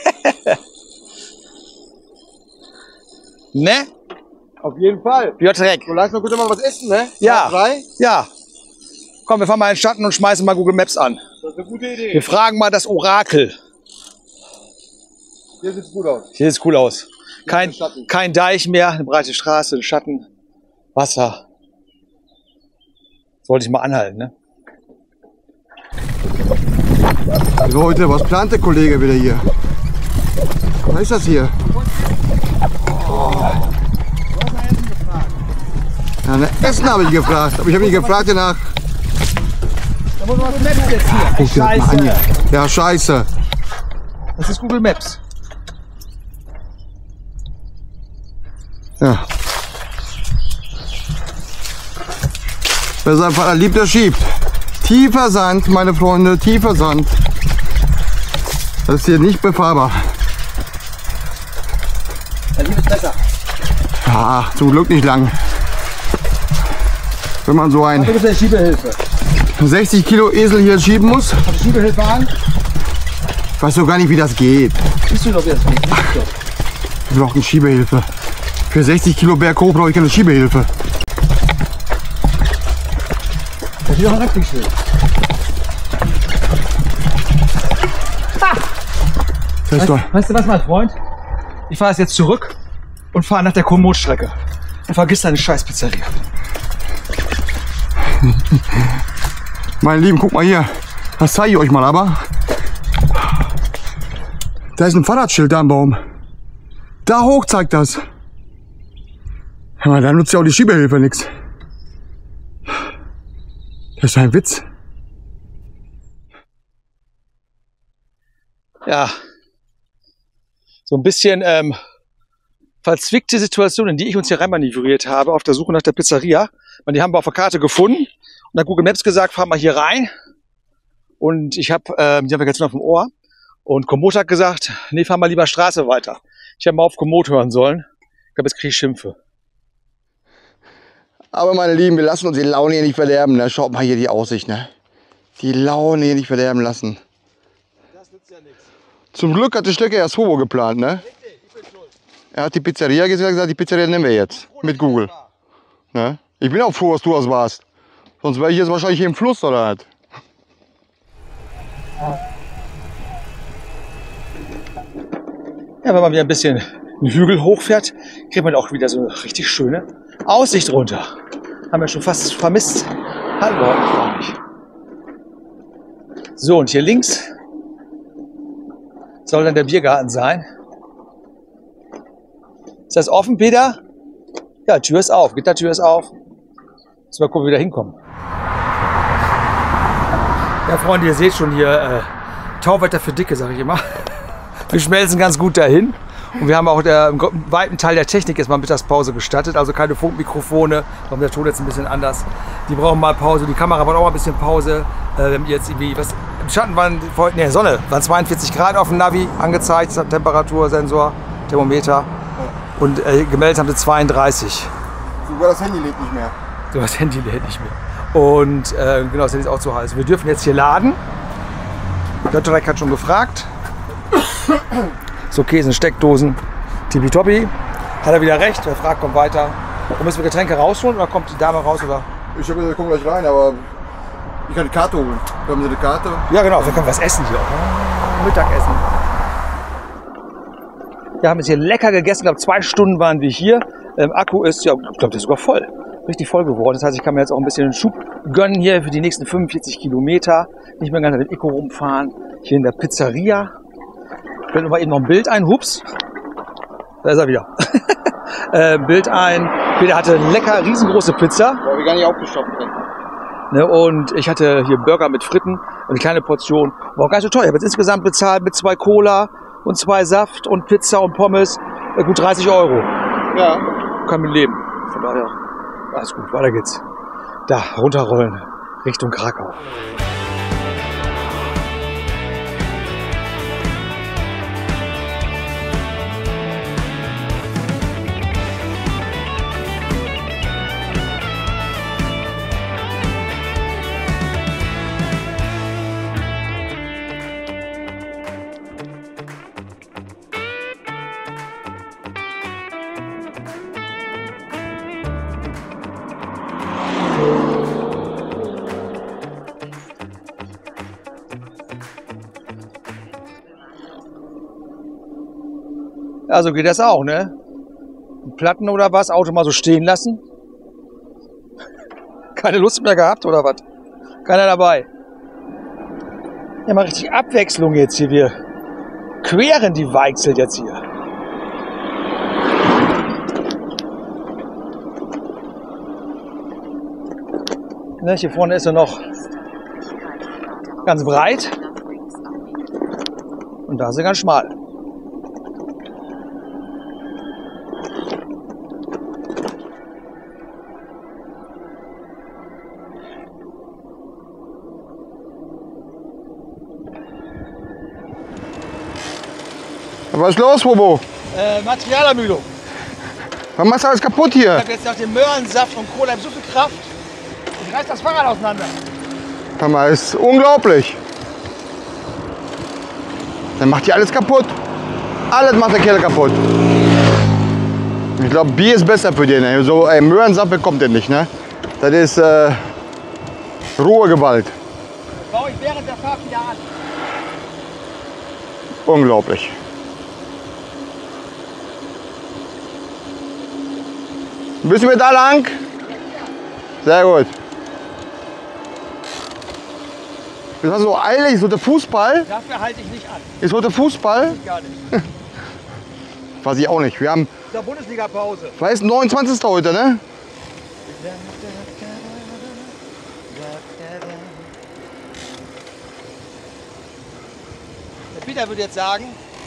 Ne? Auf jeden Fall. Piotrek. So lass mal gut mal was essen, ne? Ja. Frei? Ja. Komm, wir fahren mal in den Schatten und schmeißen mal Google Maps an. Das ist eine gute Idee. Wir fragen mal das Orakel. Hier sieht's gut aus. Hier sieht's cool aus. Kein Schatten. Deich mehr, eine breite Straße, ein Schatten, Wasser. Sollte ich mal anhalten, ne? Leute, was plant der Kollege wieder hier? Was ist das hier? Oh. Ja, nach Essen habe ich gefragt. Aber ich habe mich gefragt danach. Da muss man Maps jetzt hier. Guck dir das mal an hier. Ja, scheiße. Das ist Google Maps. Ja. Wer seinen Vater liebt, der schiebt. Tiefer Sand, meine Freunde, tiefer Sand. Das ist hier nicht befahrbar. Dann ist besser. Ja, zum Glück nicht lang. Wenn man so ein Du bist der Schiebehilfe. 60 Kilo Esel hier schieben muss. Hast du Schiebehilfe an? Ich weiß doch gar nicht, wie das geht. Siehst du doch, wie das geht. Ich brauche eine Schiebehilfe. Für 60 Kilo Berg hoch brauche ich keine Schiebehilfe. Das ist doch ein Rettungsschild. Das ist doch. Weißt du was, mein Freund? Ich fahre jetzt zurück und fahre nach der Komoot-Strecke. Und vergiss deine scheiß Pizzeria. Meine Lieben, guck mal hier. Das zeige ich euch mal aber. Da ist ein Fahrradschild da am Baum. Da hoch zeigt das. Aber da nutzt ja auch die Schiebehilfe nichts. Das ist ein Witz. Ja. So ein bisschen verzwickte Situation, in die ich uns hier reinmanövriert habe, auf der Suche nach der Pizzeria. Und die haben wir auf der Karte gefunden und hat Google Maps gesagt, fahren wir hier rein. Und ich habe, die haben wir jetzt noch auf dem Ohr. Und Komoot hat gesagt, nee, fahren wir lieber Straße weiter. Ich hätte mal auf Komoot hören sollen. Ich glaube, jetzt kriege ich Schimpfe. Aber meine Lieben, wir lassen uns die Laune hier nicht verderben. Ne? Schaut mal hier die Aussicht. Ne? Die Laune hier nicht verderben lassen. Das nützt ja nichts. Zum Glück hat der Stöcker erst Hobo geplant. Ne? Ich bin schuld. Er hat die Pizzeria gesagt, die Pizzeria nehmen wir jetzt. Mit Google. Ne? Ich bin auch froh, dass du das warst. Sonst wäre ich jetzt wahrscheinlich hier im Fluss oder halt. Ja, wenn man wieder ein bisschen einen Hügel hochfährt, kriegt man auch wieder so eine richtig schöne Aussicht runter. Haben wir schon fast vermisst. Hallo, ich freue mich. So, und hier links soll dann der Biergarten sein. Ist das offen, Peter? Ja, Tür ist auf. Gittertür ist auf. Müssen wir gucken, wie wir da hinkommen. Ja, Freunde, ihr seht schon hier Tauwetter für Dicke, sage ich immer. Wir schmelzen ganz gut dahin. Und wir haben auch im weiten Teil der Technik jetzt mal Mittagspause gestattet. Also keine Funkmikrofone. Warum der Ton jetzt ein bisschen anders. Die brauchen mal Pause. Die Kamera braucht auch mal ein bisschen Pause. Wir haben jetzt irgendwie was. Im Schatten waren, ne, Sonne, waren 42 Grad auf dem Navi angezeigt. Temperatursensor, Thermometer. Und gemeldet haben sie 32. Sogar das Handy lädt nicht mehr. So, das Handy lädt nicht mehr. Und genau, das Handy ist auch zu heiß. Wir dürfen jetzt hier laden. Piotrek hat schon gefragt. So, Käse, Steckdosen, tippitoppi. Hat er wieder recht, wer fragt, kommt weiter. Und müssen wir Getränke rausholen oder kommt die Dame raus? Oder? Ich habe gesagt, komm gleich rein, aber ich kann die Karte holen. Haben Sie eine Karte? Ja, genau, wir können was essen hier. Mittagessen. Wir haben jetzt hier lecker gegessen, ich glaube 2 Stunden waren wir hier. Akku ist, ja, ich glaube, der ist sogar voll. Richtig voll geworden. Das heißt, ich kann mir jetzt auch ein bisschen einen Schub gönnen hier für die nächsten 45 Kilometer. Nicht mehr ganz mit Eco rumfahren. Hier in der Pizzeria. Ich blende mal eben noch ein Bild ein. Hups. Da ist er wieder. Bild ein. Peter hatte eine lecker, riesengroße Pizza. Weil wir gar nicht aufgestopft sind. Ne, und ich hatte hier Burger mit Fritten und eine kleine Portion. War auch gar nicht so teuer. Ich habe jetzt insgesamt bezahlt mit 2 Cola und 2 Saft und Pizza und Pommes gut 30 Euro. Ja. Kann mit leben. Von daher, alles gut. Weiter geht's. Da, runterrollen Richtung Krakau. Also geht das auch, ne? Platten oder was? Auto mal so stehen lassen? Keine Lust mehr gehabt oder was? Keiner dabei. Ja, mal richtig Abwechslung jetzt hier. Wir queren die Weichsel jetzt hier. Ne, hier vorne ist er noch ganz breit. Und da ist er ganz schmal. Was ist los, Bobo? Materialermüdung. Was machst du alles kaputt Ich hier? habe jetzt nach dem Möhrensaft und Cola so viel Kraft. Ich reiß das Fahrrad auseinander. Hör mal, ist unglaublich. Dann macht hier alles kaputt. Alles macht der Kerl kaputt. Ich glaube, Bier ist besser für den. Ne? So Möhrensaft bekommt er nicht. Ne? Das ist rohe Gewalt. Das baue ich während der Fahrt wieder an. Unglaublich. Müssen wir da lang? Sehr gut. Das war so eilig, so der Fußball. Dafür halte ich nicht an. Ist heute Fußball? Gar nicht. Weiß ich auch nicht. Wir haben, Der Bundesliga-Pause. weiß 29. heute, ne? Der Peter würde jetzt sagen,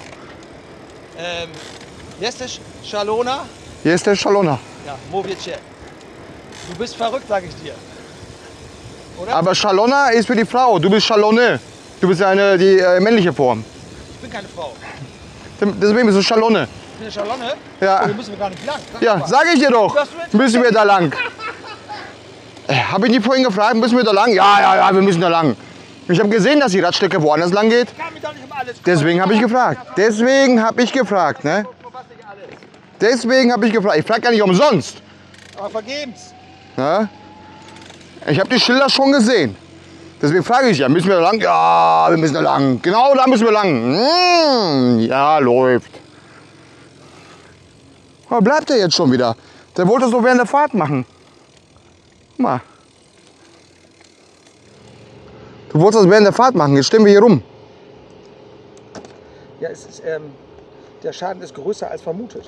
jesteś szalona? Hier ist der Schalona. Ja, mówię cię. Du bist verrückt, sag ich dir. Oder? Aber Schalona ist für die Frau. Du bist Schalone. Du bist die männliche Form. Ich bin keine Frau. Deswegen bist du Schalone. Ich bin eine Schalone. Ja. Oh, hier müssen wir gar nicht lang. Sag Ja, mal. sage ich dir doch. Das wird- Müssen wir da lang. Habe ich nicht vorhin gefragt, müssen wir da lang? Ja, wir müssen da lang. Ich habe gesehen, dass die Radstrecke woanders lang geht. Ich kann mich doch nicht um alles kümmern. Deswegen habe ich gefragt. Deswegen habe ich gefragt, ne? Was nicht alles. Deswegen habe ich gefragt. Ich frage ja nicht umsonst. Aber vergebens. Ne? Ich habe die Schilder schon gesehen. Deswegen frage ich ja, müssen wir da lang? Ja, wir müssen da lang. Genau da müssen wir lang. Ja, läuft. Aber bleibt er jetzt schon wieder? Der wollte es doch während der Fahrt machen. Guck mal. Du wolltest das während der Fahrt machen, jetzt stehen wir hier rum. Ja, es ist, der Schaden ist größer als vermutet.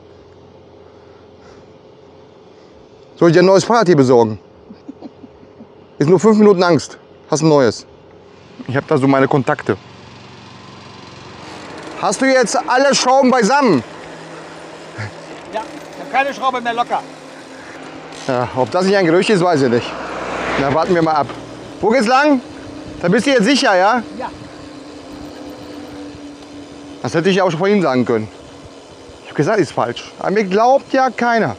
Soll ich dir ein neues Fahrrad hier besorgen? Ist nur 5 Minuten Angst. Hast ein neues. Ich habe da so meine Kontakte. Hast du jetzt alle Schrauben beisammen? Ja, ich habe keine Schraube mehr locker. Ja, ob das nicht ein Gerücht ist, weiß ich nicht. Na, warten wir mal ab. Wo geht's lang? Da bist du jetzt sicher, ja? Ja. Das hätte ich auch schon vorhin sagen können. Ich habe gesagt, ist falsch. Aber mir glaubt ja keiner.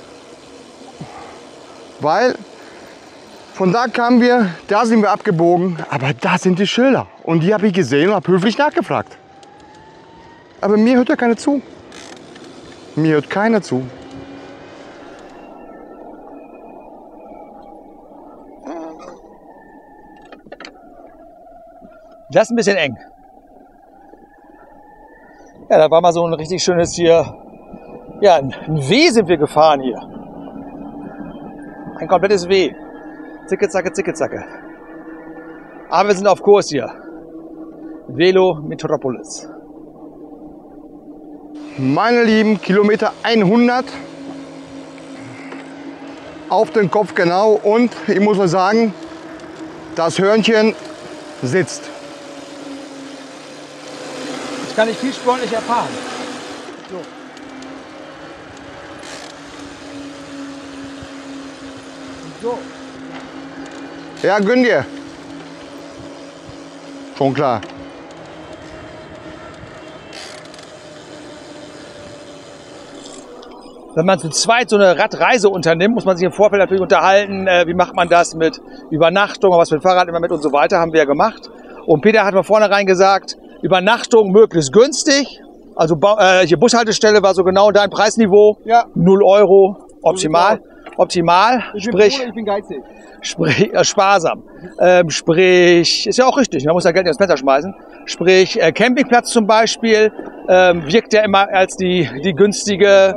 Weil von da kamen wir, da sind wir abgebogen, aber da sind die Schilder. Und die habe ich gesehen und habe höflich nachgefragt. Aber mir hört ja keiner zu. Mir hört keiner zu. Das ist ein bisschen eng. Ja, da war mal so ein richtig schönes hier. Ja, ein W sind wir gefahren hier. Ein komplettes W. Zicke, zacke, zicke, zacke. Aber wir sind auf Kurs hier. Velo Metropolis. Meine Lieben, Kilometer 100. Auf den Kopf genau. Und ich muss euch sagen, das Hörnchen sitzt. Das kann ich viel sportlicher fahren. So. Ja, gönn dir. Schon klar. Wenn man zu zweit so eine Radreise unternimmt, muss man sich im Vorfeld natürlich unterhalten, wie macht man das mit Übernachtung, was für ein Fahrrad immer mit und so weiter, haben wir ja gemacht. Und Peter hat von vornherein gesagt, Übernachtung möglichst günstig. Also hier Bushaltestelle war so genau dein Preisniveau. Ja. 0 Euro, optimal. Optimal, sprich, Ich bin geizig. sparsam. Sprich, ist ja auch richtig, man muss ja Geld ins Messer schmeißen. Sprich, Campingplatz zum Beispiel wirkt ja immer als die günstige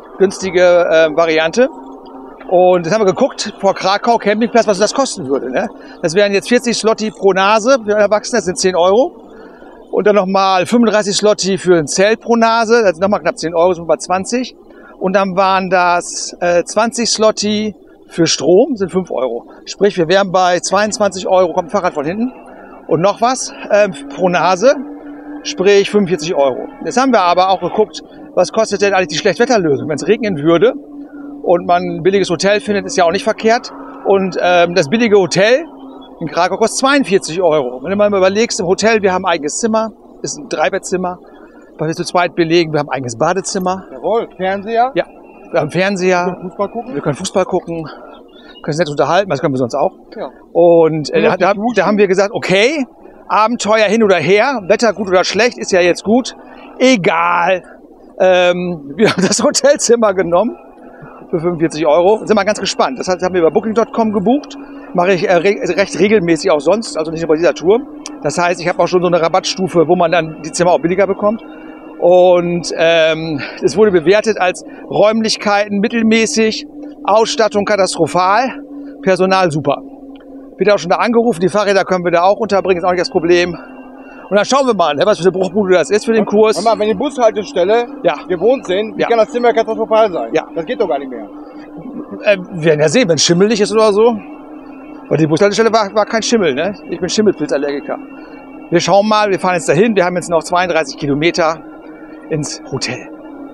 Variante. Und das haben wir geguckt vor Krakau, Campingplatz, was das kosten würde. Ne? Das wären jetzt 40 Zloty pro Nase für Erwachsene, das sind 10 Euro. Und dann nochmal 35 Zloty für ein Zelt pro Nase, das sind nochmal knapp 10 Euro, das sind bei 20. Und dann waren das 20 Zloty für Strom, sind 5 Euro. Sprich, wir wären bei 22 Euro, kommt ein Fahrrad von hinten. Und noch was pro Nase, sprich 45 Euro. Jetzt haben wir aber auch geguckt, was kostet denn eigentlich die Schlechtwetterlösung? Wenn es regnen würde und man ein billiges Hotel findet, ist ja auch nicht verkehrt. Und das billige Hotel in Krakau kostet 42 Euro. Wenn du mal überlegst, im Hotel, wir haben ein eigenes Zimmer, ist ein Dreibettzimmer, weil wir zu zweit belegen, wir haben ein eigenes Badezimmer. Jawohl, Fernseher. Ja, wir haben Fernseher, Fußball gucken. wir können Fußball gucken, können uns nett unterhalten, das können wir sonst auch. Ja. Und da haben wir gesagt, okay, Abenteuer hin oder her, Wetter gut oder schlecht, ist ja jetzt gut, egal. Wir haben das Hotelzimmer genommen für 45 Euro. Sind wir ganz gespannt. Das haben wir über Booking.com gebucht. Mache ich recht regelmäßig auch sonst, also nicht nur bei dieser Tour. Das heißt, ich habe auch schon so eine Rabattstufe, wo man dann die Zimmer auch billiger bekommt. Und es wurde bewertet als Räumlichkeiten mittelmäßig, Ausstattung katastrophal, Personal super. Wird auch schon da angerufen, die Fahrräder können wir da auch unterbringen, ist auch nicht das Problem. Und dann schauen wir mal, was für eine Bruchbude das ist für den Kurs. Mal, wenn die Bushaltestelle gewohnt sind, wie kann das Zimmer katastrophal sein? Ja. Das geht doch gar nicht mehr. Wir werden ja sehen, wenn es schimmelig ist oder so. Weil die Bushaltestelle war kein Schimmel, ne? Ich bin Schimmelpilzallergiker. Wir schauen mal, wir fahren jetzt dahin. Wir haben jetzt noch 32 Kilometer ins Hotel.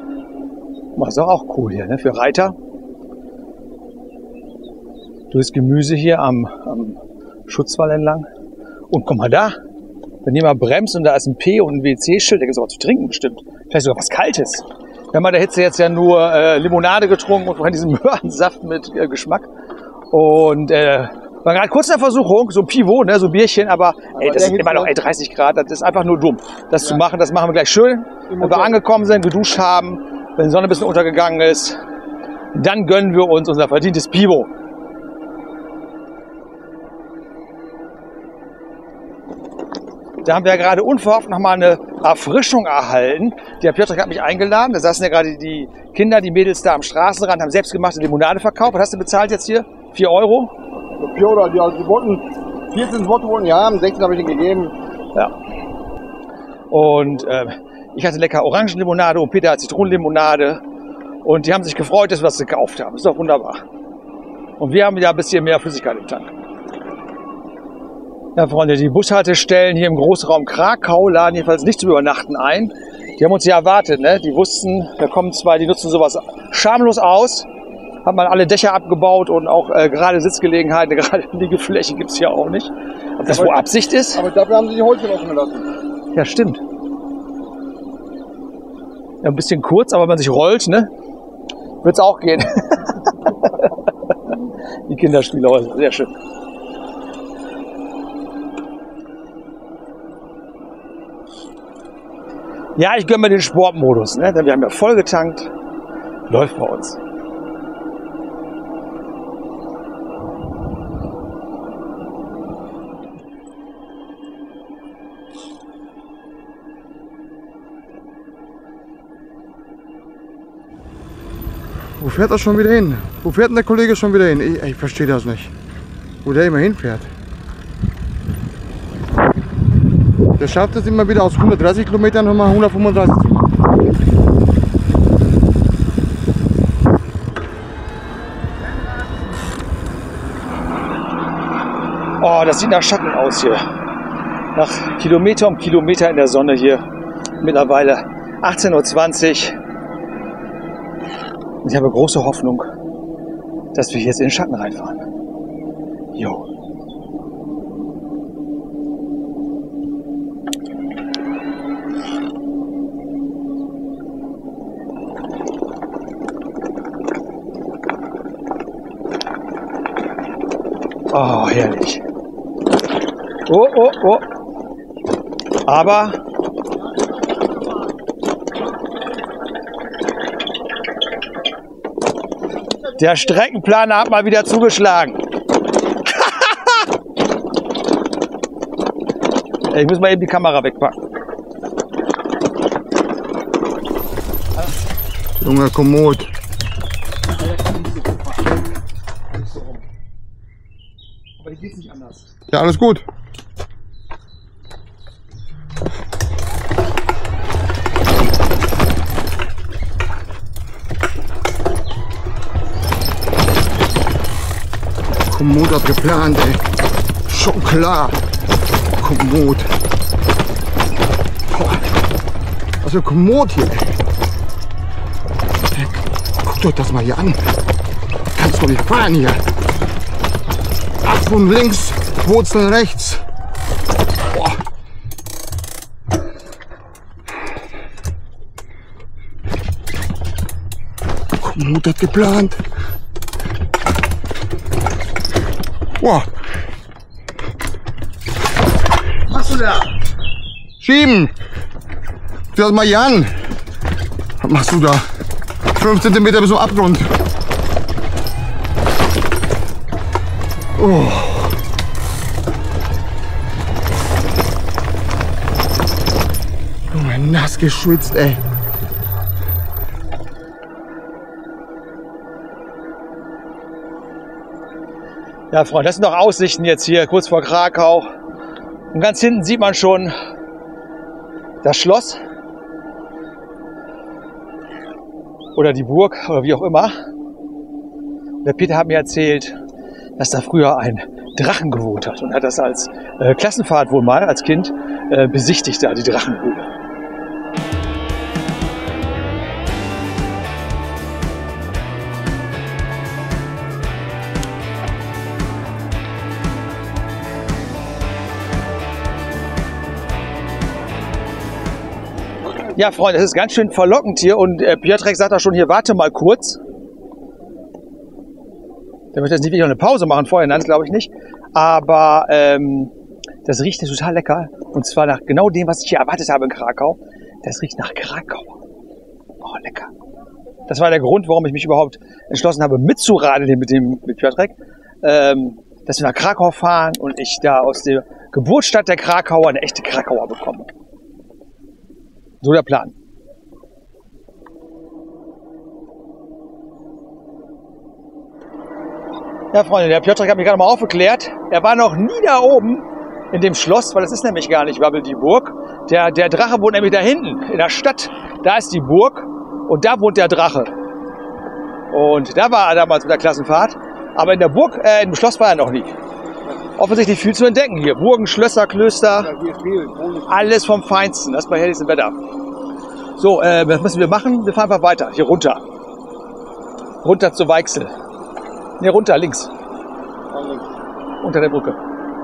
Das ist doch auch cool hier, ne? Für Reiter. Durchs Gemüse hier am Schutzwall entlang. Und guck mal da. Wenn jemand bremst und da ist ein P und ein WC-Schild, da gibt es auch zu trinken bestimmt. Vielleicht sogar was Kaltes. Wir haben bei der Hitze jetzt ja nur Limonade getrunken und vorhin diesen Möhrensaft mit Geschmack. Und war gerade kurz in der Versuchung, so ein Pivot, ne, so ein Bierchen, aber ey, das sind immer noch 30 Grad, das ist einfach nur dumm. Das zu machen, das machen wir gleich schön. Wenn wir angekommen sind, geduscht haben, wenn die Sonne ein bisschen untergegangen ist, dann gönnen wir uns unser verdientes Pivot. Da haben wir ja gerade unverhofft nochmal eine Erfrischung erhalten. Der Piotr hat mich eingeladen. Da saßen ja gerade die Kinder, die Mädels da am Straßenrand, haben selbstgemachte Limonade verkauft. Was hast du bezahlt jetzt hier? 4 Euro? Piotr, die wollten 14 Worte wollten ja haben, 16 habe ich ihnen gegeben. Ja. Und ich hatte lecker Orangenlimonade und Peter hat Zitronenlimonade. Und die haben sich gefreut, dass wir das gekauft haben. Das ist doch wunderbar. Und wir haben ja ein bisschen mehr Flüssigkeit im Tank. Ja, Freunde, die Bushaltestellen hier im Großraum Krakau laden jedenfalls nicht zum Übernachten ein. Die haben uns ja erwartet, ne? Die wussten, da kommen zwei, die nutzen sowas schamlos aus. Haben mal alle Dächer abgebaut und auch gerade Sitzgelegenheiten, gerade Liegefläche gibt es hier auch nicht. Ob das wohl Absicht ist? Aber dafür haben sie die Holzchen offen gelassen. Ja, stimmt. Ja, ein bisschen kurz, aber wenn man sich rollt, ne? Wird es auch gehen. Die Kinderspielhäuser, sehr schön. Ja, ich gönne mir den Sportmodus, ne? Denn wir haben ja voll getankt. Läuft bei uns. Wo fährt er schon wieder hin? Wo fährt denn der Kollege schon wieder hin? Ich verstehe das nicht. Wo der immer hinfährt. Der schafft es immer wieder aus 130 Kilometern nochmal 135 zu machen. das sieht nach Schatten aus hier. Nach Kilometer um Kilometer in der Sonne hier. Mittlerweile 18:20 Uhr. Und ich habe große Hoffnung, dass wir jetzt in den Schatten reinfahren. Jo. Oh, herrlich. Oh, oh, oh. Aber der Streckenplaner hat mal wieder zugeschlagen. Ich muss mal eben die Kamera wegpacken. Junge Komoot. Aber hier geht's nicht anders. Ja, alles gut. Komoot hat geplant, ey. Schon klar. Komoot. Boah. Was für ein Komoot hier, ey. Guckt euch das mal hier an. Kannst du nicht fahren hier. Apfel links, Wurzeln rechts. Boah. Komoot hat geplant. Boah. Was machst du da? Schieben! Sieh das mal hier an! Was machst du da? 5 cm bis zum Abgrund. Oh. Junge, nass geschwitzt, ey. Ja, Freunde, das sind doch Aussichten jetzt hier, kurz vor Krakau. Und ganz hinten sieht man schon das Schloss. Oder die Burg, oder wie auch immer. Der Peter hat mir erzählt, dass da früher ein Drachen gewohnt hat und hat das als Klassenfahrt wohl mal als Kind besichtigt, da die Drachenhöhle. Ja, Freunde, es ist ganz schön verlockend hier und Piotrek sagt auch schon hier, warte mal kurz. Der möchte jetzt nicht wieder eine Pause machen, vorher nein, das glaube ich nicht. Aber das riecht total lecker und zwar nach genau dem, was ich hier erwartet habe in Krakau. Das riecht nach Krakau. Oh, lecker. Das war der Grund, warum ich mich überhaupt entschlossen habe, mitzuradeln mit Piotrek. Dass wir nach Krakau fahren und ich da aus der Geburtsstadt der Krakauer eine echte Krakauer bekomme. So der Plan. Ja, Freunde, der Piotrek hat mich gerade mal aufgeklärt. Er war noch nie da oben in dem Schloss, weil das ist nämlich gar nicht Wabbel die Burg. Der Drache wohnt nämlich da hinten, in der Stadt. Da ist die Burg und da wohnt der Drache. Und da war er damals mit der Klassenfahrt. Aber in der Burg, im Schloss war er noch nie. Offensichtlich viel zu entdecken hier. Burgen, Schlösser, Klöster, alles vom Feinsten. Das ist bei herrlichem Wetter. So, was müssen wir machen? Wir fahren einfach weiter. Hier runter. Runter zur Weichsel. Ne, runter, links. Unter der Brücke.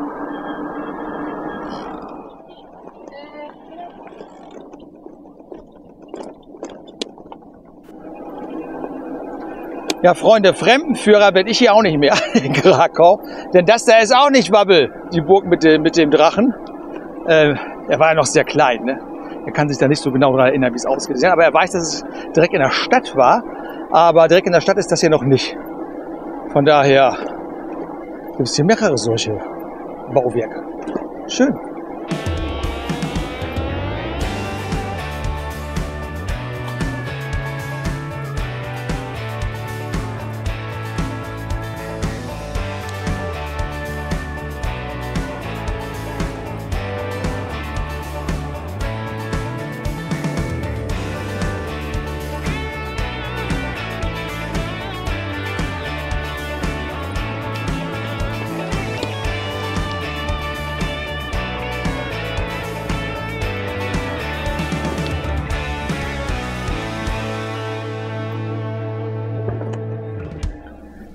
Ja, Freunde, Fremdenführer werde ich hier auch nicht mehr in Krakau. Denn das da ist auch nicht Wabbel, die Burg mit dem Drachen. Er war ja noch sehr klein, ne? Er kann sich da nicht so genau daran erinnern, wie es ausgesehen hat. Aber er weiß, dass es direkt in der Stadt war. Aber direkt in der Stadt ist das hier noch nicht. Von daher gibt es hier mehrere solche Bauwerke. Schön.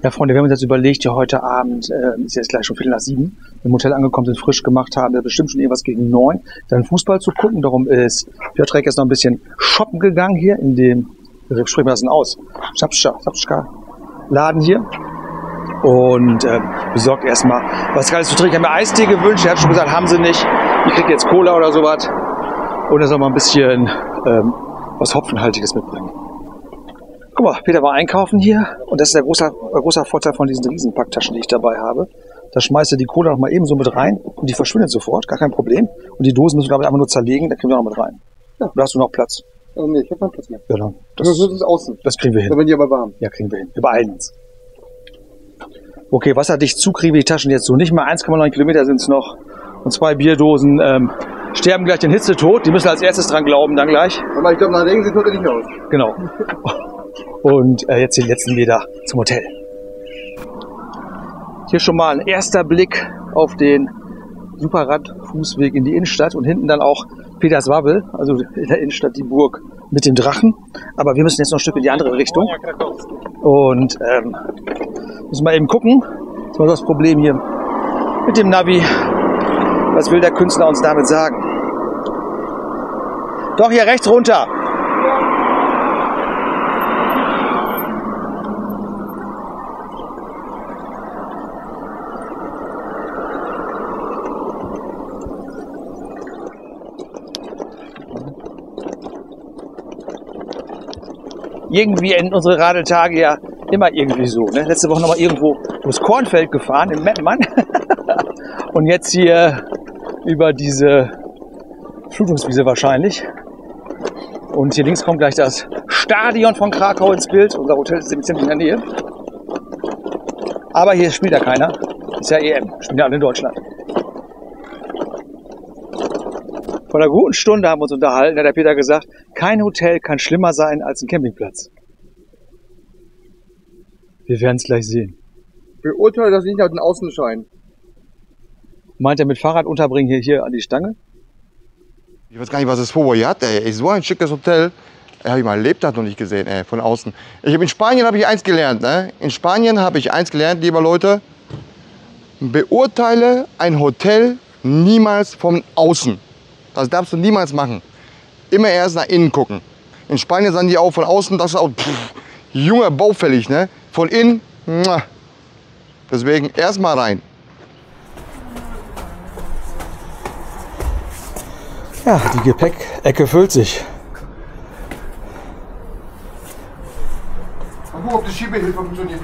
Ja, Freunde, wir haben uns jetzt überlegt, ja, heute Abend ist jetzt gleich schon 7:15, im Hotel angekommen sind, frisch gemacht haben, wir bestimmt schon irgendwas gegen 9, dann Fußball zu gucken. Darum ist Piotrek jetzt noch ein bisschen shoppen gegangen hier in dem, sprechen wir das denn aus, Laden hier. Und besorgt erstmal was Geiles zu trinken. Ich habe mir Eistee gewünscht, er hat schon gesagt, haben sie nicht. Ich kriege jetzt Cola oder sowas. Und er soll mal ein bisschen was Hopfenhaltiges mitbringen. Guck mal, Peter war einkaufen hier und das ist der großer Vorteil von diesen Riesenpacktaschen, die ich dabei habe. Da schmeißt er die Cola noch mal eben so mit rein und die verschwindet sofort, gar kein Problem. Und die Dosen müssen wir, glaube ich, einfach nur zerlegen, da kriegen wir noch mit rein. Ja. Da hast du noch Platz. Nee, ich habe keinen Platz mehr. Ja, dann. Das ist außen. Das kriegen wir hin. Da bin ich aber warm. Ja, kriegen wir hin. Wir beeilen uns. Okay, wasserdicht zu kriegen wir die Taschen jetzt so nicht mal. 1,9 Kilometer sind es noch. Und 2 Bierdosen sterben gleich den Hitzetod. Die müssen als erstes dran glauben, dann gleich. Aber ich glaube, nach Regen sieht heute nicht aus. Genau. Und jetzt die letzten Meter zum Hotel. Hier schon mal ein erster Blick auf den Superradfußweg in die Innenstadt und hinten dann auch Peters Wabbel, also in der Innenstadt die Burg mit dem Drachen. Aber wir müssen jetzt noch ein Stück in die andere Richtung. Und müssen mal eben gucken. Das war das Problem hier mit dem Navi. Was will der Künstler uns damit sagen? Doch, hier rechts runter. Irgendwie enden unsere Radeltage ja immer irgendwie so. Ne? Letzte Woche noch mal irgendwo durchs Kornfeld gefahren, im Mettmann. Und jetzt hier über diese Flutungswiese wahrscheinlich. Und hier links kommt gleich das Stadion von Krakau ins Bild. Unser Hotel ist ziemlich in der Nähe. Aber hier spielt ja keiner. Ist ja EM. Spielen ja alle in Deutschland. Vor einer guten Stunde haben wir uns unterhalten. Da hat der Peter gesagt, kein Hotel kann schlimmer sein als ein Campingplatz. Wir werden es gleich sehen. Beurteile das nicht nach den Außenschein. Meint er mit Fahrrad unterbringen hier an die Stange? Ich weiß gar nicht, was es vor hier hat, ey. So ein schickes Hotel. Habe ich mal Lebtag noch nicht gesehen, ey, von außen. In Spanien habe ich eins gelernt, ne? In Spanien habe ich eins gelernt, liebe Leute. Beurteile ein Hotel niemals von außen. Das darfst du niemals machen. Immer erst nach innen gucken. In Spanien sagen die auch von außen, das ist auch junger, baufällig, ne? Von innen, muah. Deswegen erst mal rein. Ja, die Gepäckecke füllt sich. Mal gucken, ob die Schiebehilfe funktioniert.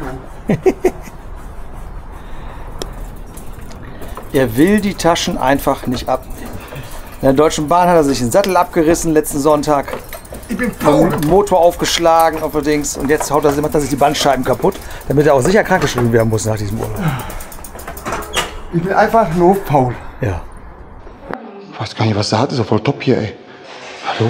Er will die Taschen einfach nicht abnehmen. In der Deutschen Bahn hat er sich den Sattel abgerissen letzten Sonntag. Ich bin faul. Motor aufgeschlagen auf der Dings. Und jetzt macht er sich die Bandscheiben kaputt, damit er auch sicher krankgeschrieben werden muss nach diesem Urlaub. Ich bin einfach nur faul. Ja. Ich weiß gar nicht, was da hat. Ist ja voll top hier, ey. Hallo?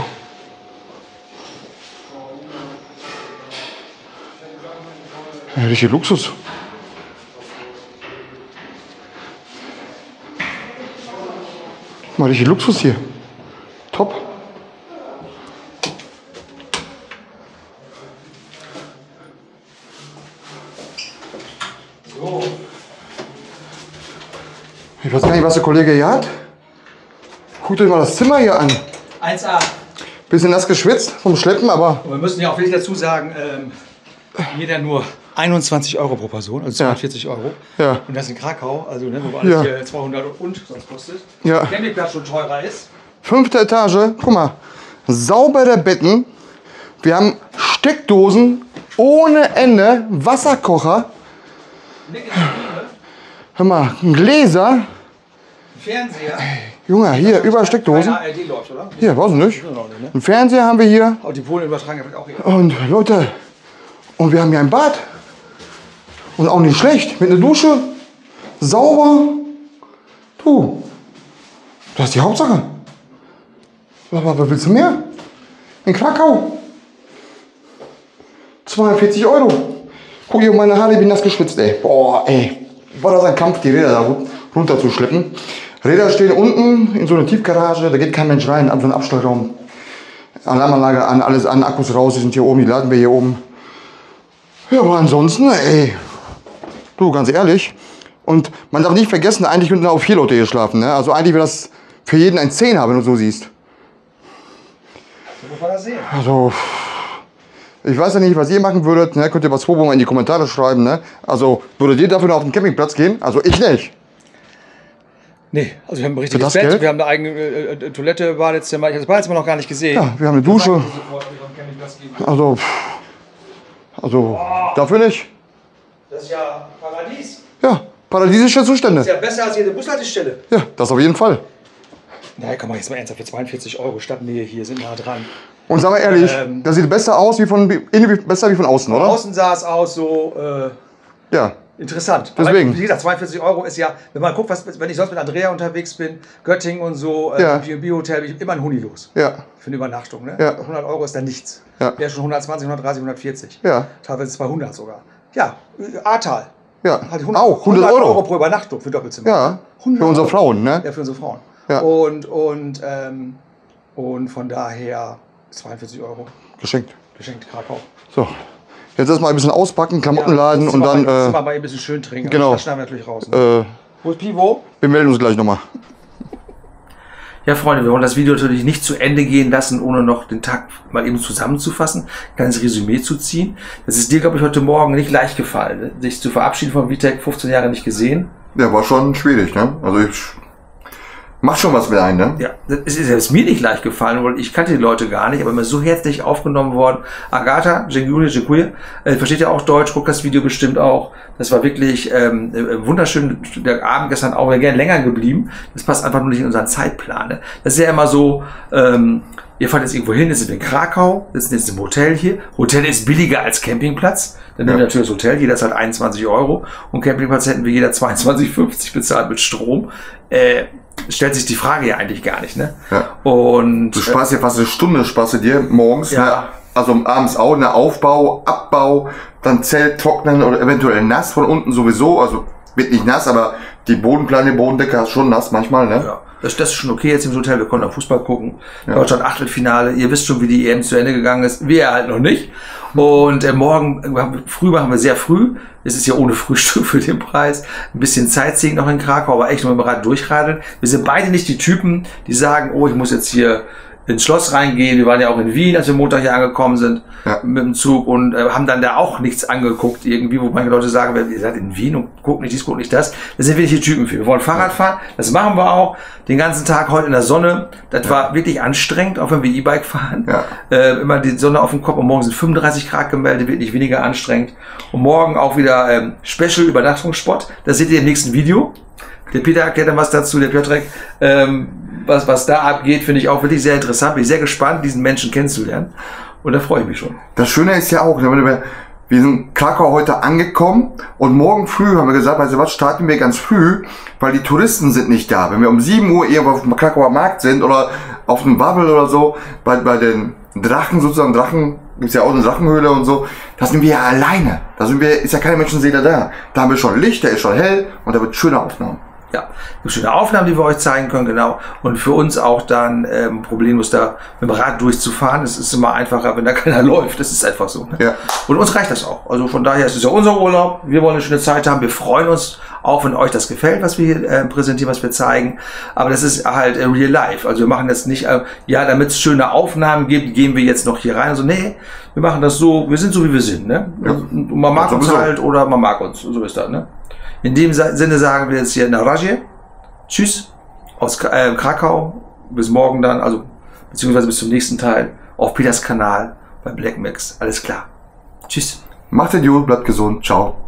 Ja, richtig Luxus. Mal richtig Luxus hier. Top. Ich weiß gar nicht, was der Kollege hier hat. Guckt euch mal das Zimmer hier an. 1A. Bisschen nass geschwitzt vom Schleppen, aber Und wir müssen ja auch wirklich dazu sagen, jeder nur 21 Euro pro Person, also 42 Euro. Ja. Und das in Krakau, also ne, wo alles Ja. hier 200 und sonst kostet. Ja. Der Campingplatz schon teurer ist. 5. Etage, guck mal, saubere Betten. Wir haben Steckdosen ohne Ende, Wasserkocher. Hör mal, Gläser. Fernseher. Junge, hier, überall Steckdosen. Keine ARD läuft, oder? Hier, weiß ich nicht. Ne? Einen Fernseher haben wir hier. Auch die Polen übertragen ja auch hier. Und Leute, und wir haben hier ein Bad. Und auch nicht schlecht. Mit einer Dusche. Sauber. Du, das ist die Hauptsache. Was willst du mehr? In Krakau. 42 Euro. Guck hier, meine Haare, ich bin nass geschwitzt, ey. Boah, ey. War das ein Kampf, die Räder da runter zu schleppen. Räder stehen unten in so einer Tiefgarage, da geht kein Mensch rein, an so einen Abstellraum. Alarmanlage an, alles an, Akkus raus, die sind hier oben, die laden wir hier oben. Ja, aber ansonsten, ey, Du, ganz ehrlich. Und man darf nicht vergessen, eigentlich könnten auch 4 Leute hier schlafen. Ne? Also eigentlich wäre das für jeden ein 10er, wenn du so siehst. So muss man das sehen. Also, ich weiß ja nicht, was ihr machen würdet. Ne? Könnt ihr was vorbereiten in die Kommentare schreiben. Ne? Also, würdet ihr dafür noch auf den Campingplatz gehen? Also, ich nicht. Nee, also wir haben ein richtiges das Bett, Geld? wir haben eine eigene Toilette, Badezimmer. Ich habe das Badezimmer noch gar nicht gesehen. Ja, wir haben eine Dusche. Also, dafür nicht. Das ist ja Paradies. Ja, paradiesische Zustände. Das ist ja besser als jede Bushaltestelle. Ja, das auf jeden Fall. Na, komm mal jetzt mal ernsthaft, für 42 € Stadtnähe hier, sind nah dran. Und sag mal ehrlich, das sieht besser aus wie von innen, besser wie von außen, Von oder? außen sah es aus so Ja. interessant. Deswegen. Aber wie gesagt, 42 € ist ja, wenn man guckt, wenn ich sonst mit Andrea unterwegs bin, Göttingen und so, Ja. B&B-Hotel, bin ich immer ein Huni los. Ja. Für eine Übernachtung. Ne? Ja. 100 € ist da nichts. Ja. Wäre schon 120, 130, 140. Ja. Teilweise 200 sogar. Ja, Ahrtal. Ja. Hat Auch 100 € Euro. pro Übernachtung für Doppelzimmer. Ja. 100 Für unsere Euro. Frauen, ne? Ja, für unsere Frauen. Ja. Und von daher 42 € Geschenkt. geschenkt Krakau. So. Jetzt erstmal ein bisschen auspacken, Klamotten laden und dann. mal ein bisschen schön trinken. genau. Das schneiden wir natürlich raus. Ne? Wo ist Pivo? Wir melden uns gleich nochmal. Ja, Freunde, wir wollen das Video natürlich nicht zu Ende gehen lassen, ohne noch den Tag mal eben zusammenzufassen, ein kleines Resümee zu ziehen. Das ist dir, glaube ich, heute Morgen nicht leicht gefallen, ne? Sich zu verabschieden von Vitek, 15 Jahre nicht gesehen. Ja, war schon schwierig, ne? Also ich macht schon was mit einem, ne? Ja, das ist selbst mir nicht leicht gefallen, weil ich kannte die Leute gar nicht, aber mir so herzlich aufgenommen worden. Agatha, Dziękuję, versteht ja auch Deutsch, guckt das Video bestimmt auch. Das war wirklich wunderschön, der Abend gestern auch, wäre gerne länger geblieben. Das passt einfach nur nicht in unseren Zeitplan. Ne? Das ist ja immer so, ihr fahrt jetzt irgendwo hin, jetzt sind wir in Krakau, jetzt sind wir im Hotel hier. Hotel ist billiger als Campingplatz. Dann nehmen wir natürlich das Hotel, jeder zahlt 21 € und Campingplatz hätten wir jeder 22,50 € bezahlt mit Strom. Stellt sich die Frage ja eigentlich gar nicht, ne? Ja. Und Du sparst ja fast eine Stunde, sparst du dir morgens, Ja. ne? Also abends auch, ne? Aufbau, Abbau, dann Zelt trocknen oder eventuell nass von unten sowieso, also wird nicht nass, aber die Bodenplatte, die Bodendecke ist schon nass manchmal, ne? ja, das ist schon okay jetzt im Hotel, wir konnten auch Fußball gucken. Deutschland Achtelfinale, ihr wisst schon, wie die EM zu Ende gegangen ist, wir halt noch nicht. Und morgen früh machen wir sehr früh, es ist ja ohne Frühstück für den Preis, ein bisschen Sightseeing noch in Krakau, aber echt nur mit dem Rad durchradeln. Wir sind beide nicht die Typen, die sagen, oh, ich muss jetzt hier ins Schloss reingehen. Wir waren ja auch in Wien, als wir Montag hier angekommen sind, mit dem Zug und haben dann da auch nichts angeguckt irgendwie, wo manche Leute sagen, ihr seid in Wien und guckt nicht dies, guckt nicht das. Da sind wir nicht die Typen für. Wir wollen Fahrrad fahren, das machen wir auch. Den ganzen Tag heute in der Sonne. Das war wirklich anstrengend, auch wenn wir E-Bike fahren. Immer die Sonne auf dem Kopf und morgen sind 35 Grad gemeldet, wirklich weniger anstrengend. Und morgen auch wieder Special Übernachtungsspot. Das seht ihr im nächsten Video. Der Peter erklärt dann was dazu, der Piotrek. Was da abgeht, finde ich auch wirklich sehr interessant. Bin ich sehr gespannt, diesen Menschen kennenzulernen. Und da freue ich mich schon. Das Schöne ist ja auch, wir sind in Krakau heute angekommen und morgen früh haben wir gesagt, weißt du was, starten wir ganz früh, weil die Touristen sind nicht da. Wenn wir um 7 Uhr irgendwo auf dem Krakauer Markt sind oder auf einem Wabbel oder so, bei den Drachen sozusagen, gibt's ja auch eine Drachenhöhle und so, da sind wir ja alleine. Ist ja keine Menschenseele da. Da haben wir schon Licht, der ist schon hell und da wird schöne Aufnahmen. Ja, schöne Aufnahmen, die wir euch zeigen können, genau. Und für uns auch dann problemlos da mit dem Rad durchzufahren. Es ist immer einfacher, wenn da keiner läuft. Das ist einfach so. Ne? Ja. Und uns reicht das auch. Also von daher ist es ja unser Urlaub. Wir wollen eine schöne Zeit haben. Wir freuen uns auch, wenn euch das gefällt, was wir hier präsentieren, was wir zeigen. Aber das ist halt real life. Also wir machen das nicht, damit es schöne Aufnahmen gibt, gehen wir jetzt noch hier rein. Also nee, wir machen das so, wir sind so, wie wir sind. Ne? Ja. Und man mag uns halt oder man mag uns. So ist das, ne? In dem Sinne sagen wir jetzt hier na razie. Tschüss aus Krakau. Bis morgen dann, also beziehungsweise bis zum nächsten Teil auf Peters Kanal bei Black Max. Alles klar. Tschüss. Macht den gut, bleibt gesund. Ciao.